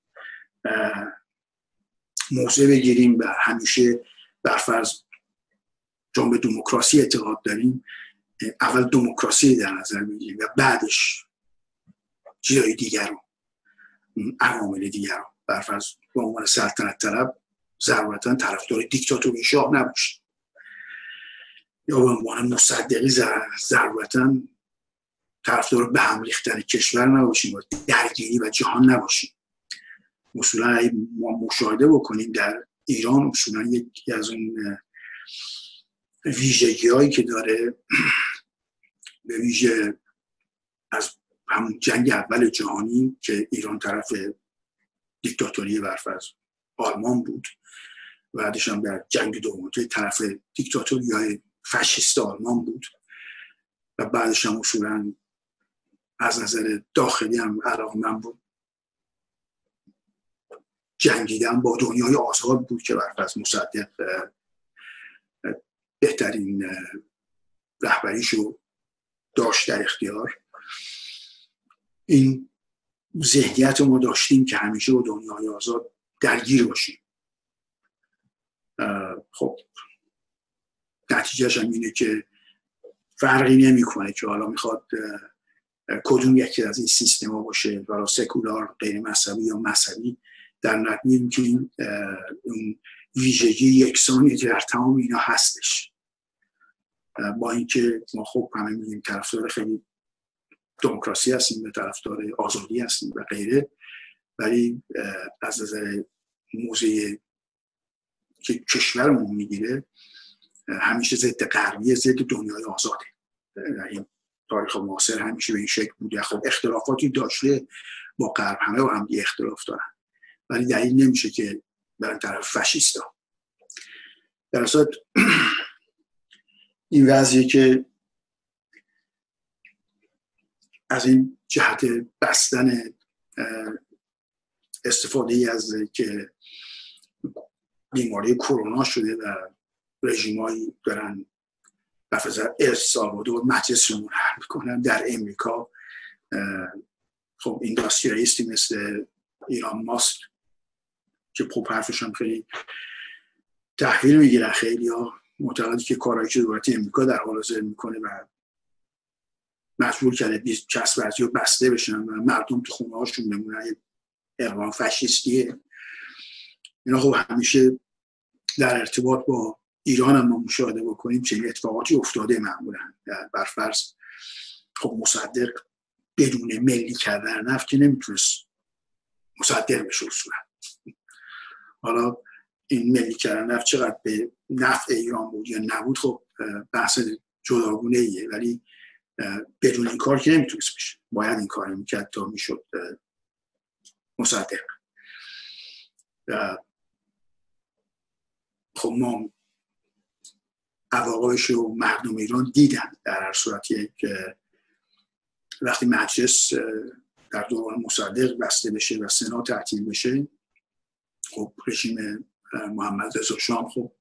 موضع بگیریم و همیشه برفرض چون به دموکراسی اعتقاد داریم اول دموکراسی در نظر میگیریم و بعدش چیزهای دیگر رو، عوامل دیگر رو. برفرض به عنوان سلطنت طلب ضرورتا طرفدار دیکتاتوری شاه نباشیم یا به عنوان مصدقی ضرورتا طرفدار به هم ریختن کشور نباشیم و درگیری و جهان نباشیم. اصولا ما مشاهده بکنیم در ایران اصولا یکی از اون ویژگی هایی که داره به ویژه از همون جنگ اول جهانی که ایران طرف دیکتاتوری برفرض آلمان بود و بعدش هم در جنگ دوم طرف دیکتاتوری های فاشیست آلمان بود و بعدش هم اصولا از نظر داخلی هم علاقمند بود جنگیدن با دنیای آزاد بود که برفرض مصدق بهترین رهبریشو داشت در اختیار. این ذهنیت رو ما داشتیم که همیشه با دنیای آزاد درگیر باشیم. خب نتیجهش هم اینه که فرقی نمی کنه که حالا میخواد کدوم یکی از این سیستم ها باشه، حالا سکولار، غیر مذهبی یا مذهبی، در نتیجه که این اون ویژگی یکسانی در تمام اینا هستش. با اینکه ما خب همه میگیم طرفدار خیلی دموکراسی هستیم و طرفدار آزادی هستیم و غیره، ولی از نظر موضع که کشورمون میگیره همیشه ضد غربی، ضد دنیای آزاده. این تاریخ معاصر همیشه به این شکل بوده. خب اختلافاتی داشته با غرب، همه با هم دیگه اختلاف دارن، ولی دلیل نمیشه که برن طرف فاشیستا. در اصل این وضعیه که از این جهت بستن استفاده از که بیماری کرونا شده و رژیمایی دارن بفرض السالوادور مجلس رو منحل میکنن. در امریکا خب اینداستریالیستی مثل ایلان ماسک که خب حرفش هم خیلی تحویل میگیرن، خیلی ها معتقدی که کارهایی که دولت امریکا در حال حاضر میکنه و مجبور کرده بیست شصت ورزی رو بسته بشن و مردم تو خونه هاشون بمونن، اقوام فاشیستیه. اینا خب همیشه در ارتباط با ایران هم ما مشاهده بکنیم چنین اتفاقاتی افتاده. معمولا برفرض خب مصدق بدون ملی کردن نفت که نمیتونست مصدق بشه اصولا. حالا این ملی کردن نفت چقدر به نفع ایران بود یا نبود خب بحث جداگونه ایه، ولی بدون این کار که نمیتونست بشه، باید این کار میکرد تا میشد مصدق. خب ما عواقبش رو مردم ایران دیدن. در هر صورتی که وقتی مجلس در دوران مصدق بسته بشه و سنا تعطیل بشه، خب رژیم محمد رضا شاه خب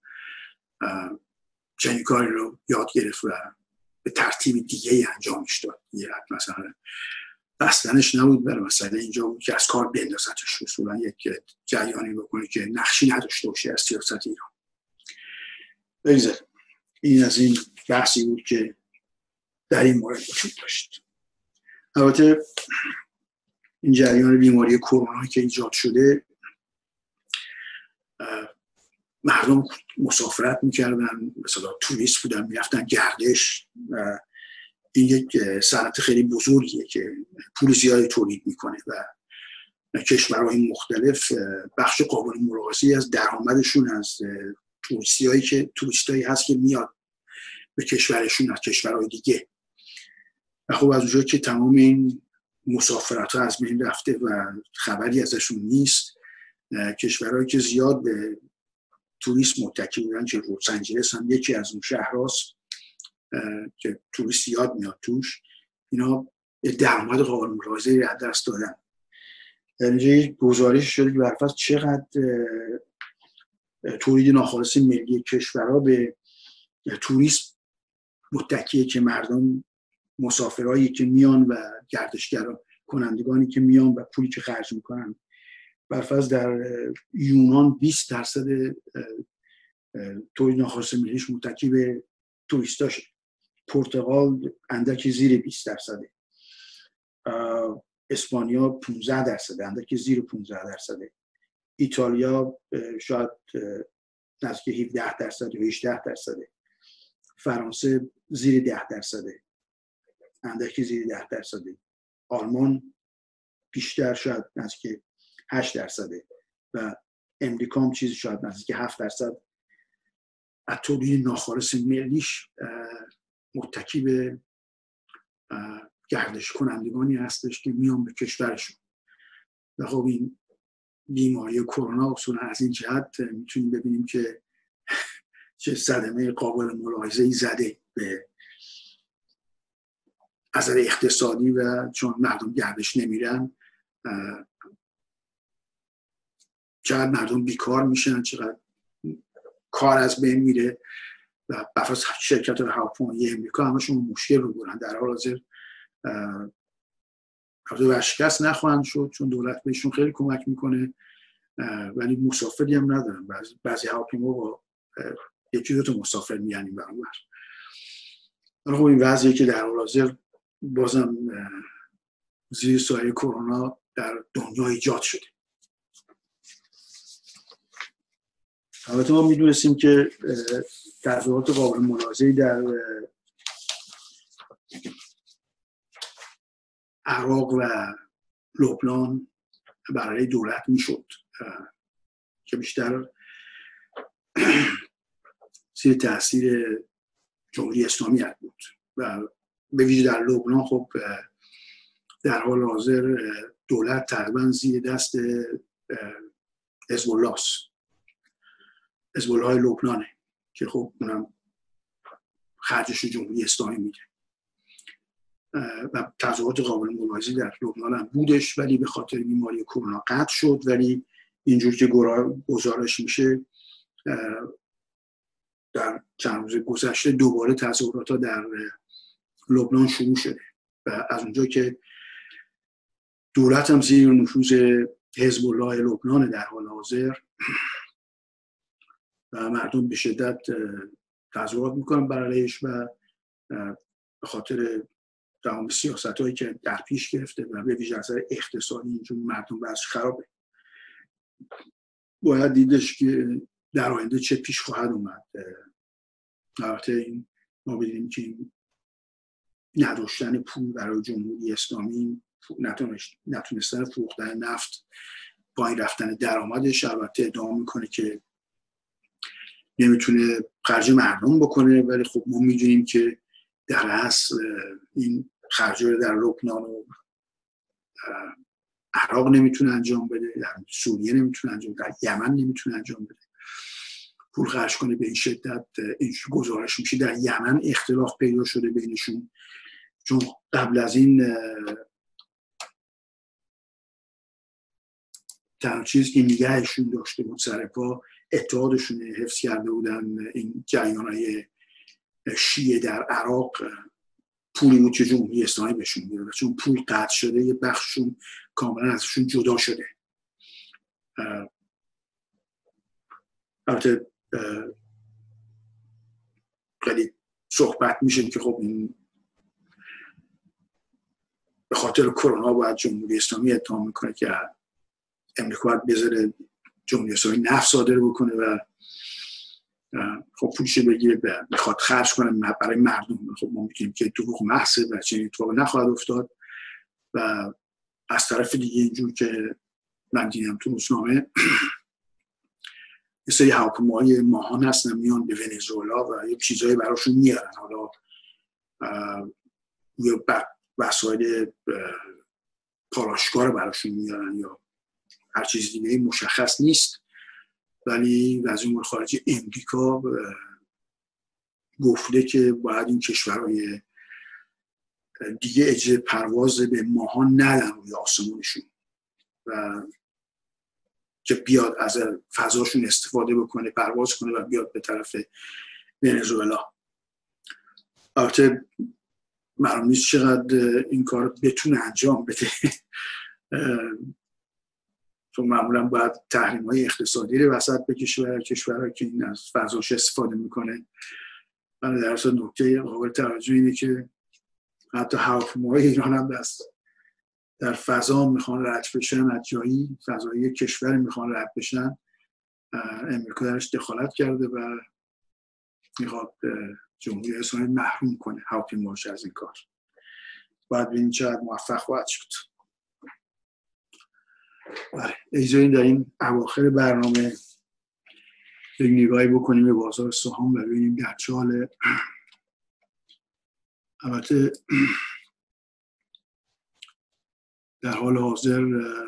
چنین کاری رو یاد گرفت و به ترتیب دیگه ای انجامش داد. مثلا بستنش نبود برای مسئله اینجا بود که از کار بندازتش، اصولا یک جریانی بکنه که نقشی نداشته باشه از سیاست ایران. بگذاریم. این از این بحثی بود که در این مورد وجود داشت. البته این جریان بیماری کرونا که ایجاد شده، مردم مسافرت میکردن، مثلا توریست بودن، میرفتن گردش. این یک صنعت خیلی بزرگیه که پول زیادی تولید میکنه و کشورهای مختلف بخش قابل ملاحظه‌ای از درآمدشون از توریستیایی که توریستایی هست که میاد به کشورشون از کشورهای دیگه. و خب از اونجا که تمام این مسافرت ها از بین رفته و خبری ازشون نیست، کشورهایی که زیاد به توریست متکی بودن که لس آنجلس هم یکی از اون شهرهاست که توریست زیاد میاد توش، اینا درآمد قابل ملاحظه‌ای از دست دادن. اینجا گزارش شده که برفرض چقدر تولید ناخالص ملی کشورها به توریست متکیه که مردم مسافرایی که میان و گردشگرا کنندگانی که میان و پولی که خرج میکنن. برفرض در یونان بیست درصد تولید ناخالص ملیش متکی به توریستاشه. پرتغال اندکی زیر بیست درصده. اسپانیا پانزده درصد، اندکی زیر پانزده درصده. ایتالیا شاید نزدیک هفده درصد و هجده درصده. فرانسه زیر ده درصده، اندکی زیر ده درصده. آلمان بیشتر، شاید نزدیک هشت درصده و امریکا هم چیزی شاید نزدیک هفت درصد از تولید ناخالص ملیش متکی به گردش کنندگانی هستش که میان به کشورشون. و خب این بیماری کرونا اصولا از این جهت میتونیم ببینیم که چه صدمه قابل ملاحظه‌ای زده به از نظر اقتصادی، و چون مردم گردش نمیرن چقدر مردم بیکار میشن، چقدر کار از بین میره و بفرض شرکت هواپیمایی امریکا همشون مشکل رو دارن. در حال حاضر البته ورشکست نخواهند شد چون دولت بهشون خیلی کمک میکنه، ولی مسافری هم ندارن. بعضی بعضی هواپیما با یکی دو تا مسافر میانیم برابر. خب این وضعیه که در حال حاضر بازم زیر سایه کرونا در دنیا ایجاد شده. البته ما میدونستیم که تغییرات قابل ملاحظه‌ای در عراق و لبنان برای دولت میشد که بیشتر زیر تاثیر جمهوری اسلامی بود و به ویژه در لبنان خب در حال حاضر دولت تقریبا زیر دست حزب الله است. حزب الله لبنانه که خب اونم خرجش جمهوری اسلامی میده و تظاهرات قابل ملاحظه‌ای در لبنان هم بودش، ولی به خاطر بیماری کرونا قطع شد. ولی اینجور که گزارش میشه در چند روز گذشته دوباره تظاهرات در لبنان شروع شده و از اونجا که دولت هم زیر نفوذ حزب الله لبنان در حال حاضر و مردم به شدت تظاهرات میکنن برایش و به خاطر تمام سیاست‌هایی که در پیش گرفته و به ویژه از نظر اقتصادی اینجور مردم وضع خرابه. باید دیدش که در آینده چه پیش خواهد اومد. البته این ما بدونیم که این نداشتن پول برای جمهوری اسلامی، نتونستن فروختن نفت پایین رفتن درآمدش. البته ادعا میکنه که نمیتونه خرج مردم بکنه، ولی خب ما میدونیم که در اصل این خرج رو در لبنان و عراق نمیتونه انجام بده، در سوریه نمیتونه انجام بده، در یمن نمیتونه انجام بده. پول خرج کنه به این شدت. اینجوری گزارش میشه در یمن اختلاف پیدا شده بینشون، چون قبل از این تنها چیزی که نگهشون داشته بود سر پا اتحادشون حفظ کرده بودن این جریان‌های شیعه در عراق پولی بود که جمهوری اسلامی بهشون میده، چون پول قطع شده یه بخششون کاملا ازشون جدا شده. البته خیلی صحبت میشه که خب این به خاطر کرونا باید جمهوری اسلامی اتهام میکنه که امریکا باید بذاره جمهوری اسلامی نفت صادر بکنه و خب پولش بگیره بخواد خرج کنه برای مردم. خب ما میگیم که دروغ محضه و چنین اتفاقی نخواهد افتاد. و از طرف دیگه اینجور که من دیدم تو روزنامه یه سری هواپیماهای ماهان هستن میان به ونزوئلا و یه چیزایی براشون میارن، حالا یا وسایل پالایشگاه براشون میارن یا هر چیز دیگه مشخص نیست، ولی وزیر امور خارجه امریکا گفته که باید این کشورهای دیگه اجازه پرواز به ماهان ندن روی آسمونشون و که بیاد از فضاشون استفاده بکنه، پرواز کنه و بیاد به طرف ونزوئلا. البته معلوم نیست چقدر این کار بتونه انجام بده، چون معمولا باید تحریم‌های اقتصادی رو وسط بکشه برای کشورهایی که این از فضاش استفاده میکنه. ولی در اصل نکته قابل توجه اینه که حتی هواپیماهای ایران هم دست در فضا میخوان رد بشن، از جایی فضایی کشور میخوان رد بشن. امریکا درش دخالت کرده و میخواد جمهوری اسلامی محروم کنه هواپیماهاش از این کار. باید ببینیم چقدر موفق خواهد شد. بله، اجازه در این اواخر برنامه یک نگاهی بکنیم به بازار سهام و ببینیم در چه حاله. البته در حال حاضر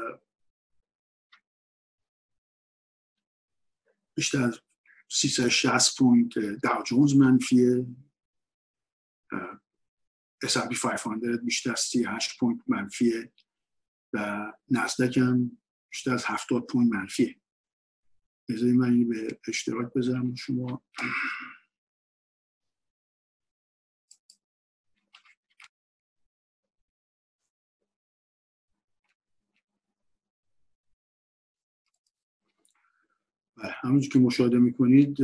بیشتر از سیصد و شصت پوینت داو جونز منفیه، اس اند پی پانصد بیشتر از سی و هشت پوینت منفیه و نزدک هم بیشتر از هفتاد پوینت منفیه. بذارید من این به اشتراک بذارم با شما. و همونجور که مشاهده میکنید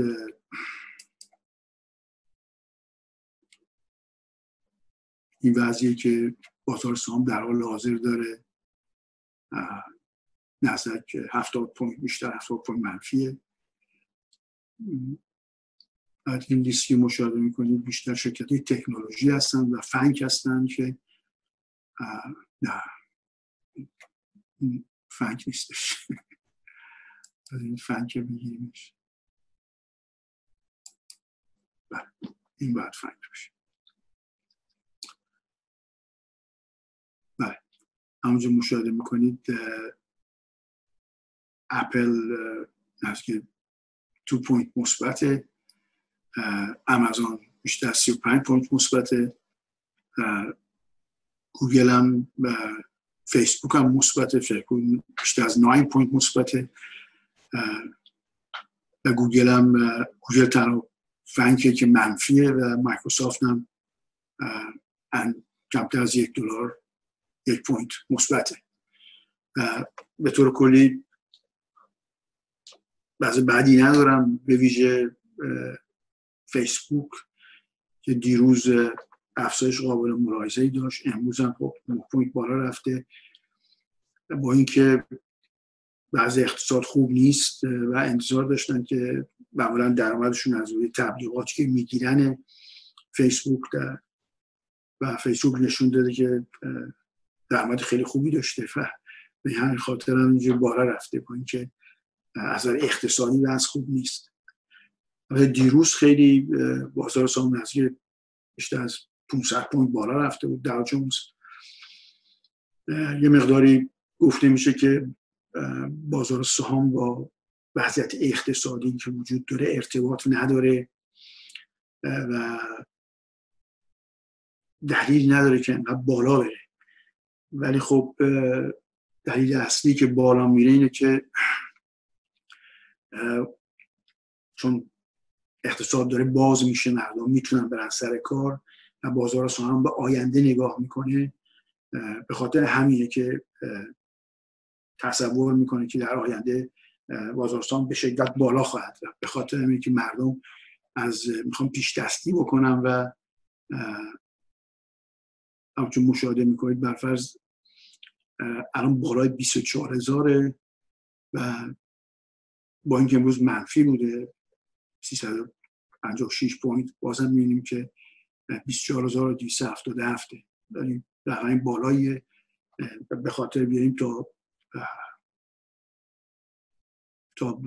این وضعیه که بازار سهام در حال حاضر داره. نزدک هفتاد پوینت بیشتر، هفتاد پوینت منفیه. این لیستی که مشاهده میکنید بیشتر شرکت‌های تکنولوژی هستن و فنک هستن که نه فنک نیستش. این فنک بگیریمش. این باید فنک باشه. بله، همونجا مشاهده میکنید اپل نزدیک دو پوینت مثبته، آمازون بیشتر از سی و پنج پوینت مثبته، گوگل هم و فیسبوک هم مثبته، فکر کنم بیشتر از نه پوینت مثبته و گوگل هم گوگل تنها فنکه که منفیه و مایکروسافت هم کمتر از یک دلار یک پوینت مثبته. به طور کلی بعضی بعدی ندارم، به ویژه فیسبوک که دیروز افزایش قابل ملاحظه‌ای داشت، امروز هم خب نه پوینت بالا رفته. با اینکه بعضی اقتصاد خوب نیست و انتظار داشتن که معمولا درآمدشون از روی تبلیغاتی که میگیرن فیسبوک در و فیسبوک نشون داده که درآمد خیلی خوبی داشته و به همین خاطر هم اینجور بالا رفته، با اینکه از نظر اقتصادی وضع خوب نیست. دیروز خیلی بازار سهام نزدیک بیشتر از پانصد پوینت بالا رفته بود. داو جونز یه مقداری گفته میشه که بازار سهام با وضعیت اقتصادی که وجود داره ارتباط نداره و دلیل نداره که انقدر بالا بره. ولی خب دلیل اصلی که بالا میره اینه که چون اقتصاد داره باز میشه، مردم میتونن برن سر کار و بازار سهام به آینده نگاه میکنه. به خاطر همینه که تصور میکنه که در آینده بازار سهام به شدت بالا خواهد رفت. به خاطر همینه که مردم از میخوان پیش دستی بکنن و همچون مشاهده میکنید برفرض الان بالای بیست و چهار هزار و با اینکه امروز منفی بوده سیصد و پنجاه و شش پوینت، بازم میبینیم که بیست و چهار هزار و دویست و هفتاد و هفت داریم رقم بالایی. به خاطر بیاریم تا تا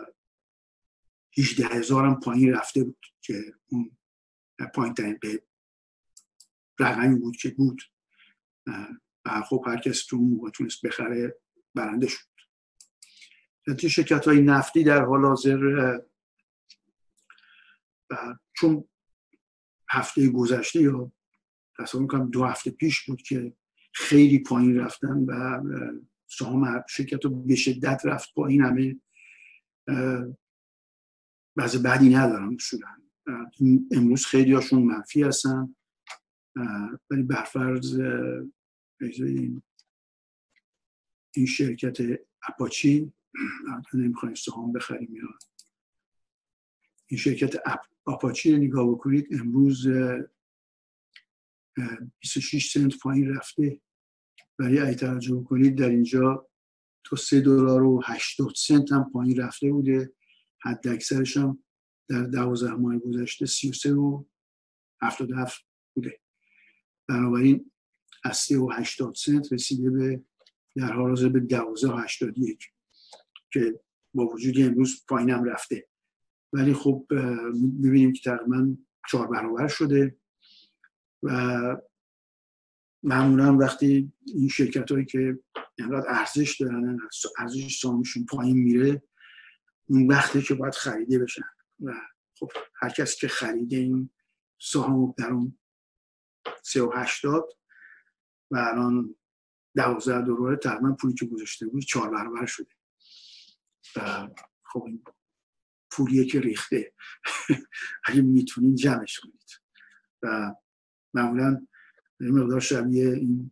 هجده هزار هم پایین رفته بود که اون پایین ترین رقمی بود که بود و خب هر کسی تو اون موقع تونست بخره برنده شد. نتیجه شرکت های نفتی در حال حاضر چون هفته گذشته یا تصور میکنم دو هفته پیش بود که خیلی پایین رفتن و سهام شرکت رو به شدت رفت پایین، همه بعضی بعدی ندارم شدن. امروز خیلی هاشون منفی هستن، ولی برفرض این, این شرکت اپاچی نمیخوایم سهام بخریم یا این شرکت اپ آپاچی رو نگاه بکنید، امروز بیست و شش سنت پایین رفته، ولی اگه توجه بکنید در اینجا تا سه دلار و هشتاد سنت هم پایین رفته بوده. حد اکثرش هم در دوازده ماه گذشته سی و سه و هفتاد و هفت بوده. بنابراین از سه و هشتاد سنت رسیده به در حال حاضر به دوازده و هشتاد و یک که با وجود امروز پایین هم رفته، ولی خب میبینیم که تقریبا چهار برابر شده و معمولا وقتی این شرکت هایی که اینقدر ارزش دارن ارزش سهامشون پایین میره اون وقتی که باید خریده بشن و خب هر کسی که خریده این سهام در اون سه و هشتاد و الان دوازده دلار تقریبا پولی که گذاشته بود چهار برابر شده و خب این پولیه که ریخته اگه میتونین جمعش کنید و معمولا این مقدار شبیه این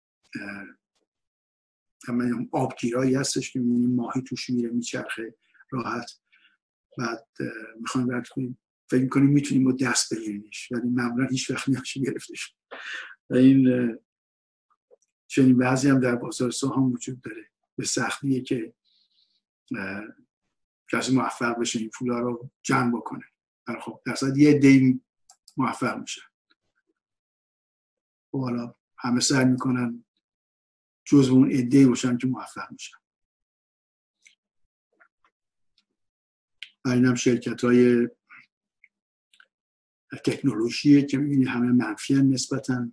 همه آبگیرایی هستش که میبینیم ماهی توش میره میچرخه راحت، بعد میخوایم برد کنیم فکر میکنیم میتونیم با دست بگیرینش ولی معمولا هیچ وقت نمیشه گرفتش و این چنین بعضی هم در بازار سهام وجود داره. به سختیه که کسی موفق بشه این پولا رو جمع بکنه. خب درصد یه عده موفق میشن و حالا همه سعی میکنن جزو اون عده باشن که موفق میشن. این هم شرکت های تکنولوژیه که میبینی همه منفی هم نسبتاً.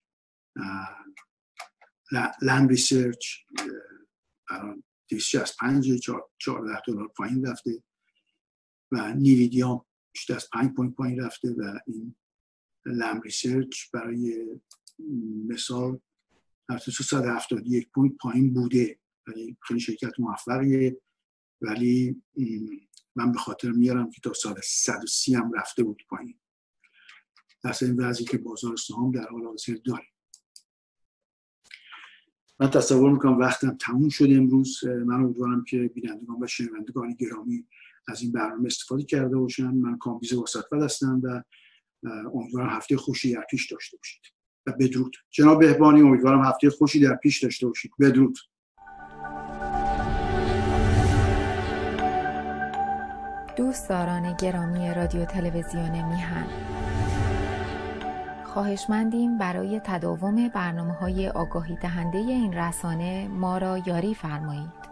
لند ریسرچ دویست و شصت و پنج چهارده دلار پایین رفته و نیویدیا بیشتر از پنج پوینت پایین رفته و این لند ریسرچ برای مثال سیصد و هفتاد و یک پوینت پایین بوده، ولی خیلی شرکت موفقیه، ولی من به خاطر میارم که تا سال صد و سی هم رفته بود پایین. در این وضعی که بازار سهام در حال حاضر داره. من تصور میکنم وقتم تموم شده امروز. من امیدوارم که بینندگان و شنوندگان گرامی از این برنامه استفاده کرده باشن. من کامبیز واسطفر هستم و امیدوارم هفته خوشی در پیش داشته باشید و بدرود. جناب بهبانی امیدوارم هفته خوشی در پیش داشته باشید. بدرود. دوستداران گرامی رادیو تلویزیون میهن، خواهشمندیم برای تداوم برنامه‌های آگاهی دهنده این رسانه ما را یاری فرمایید.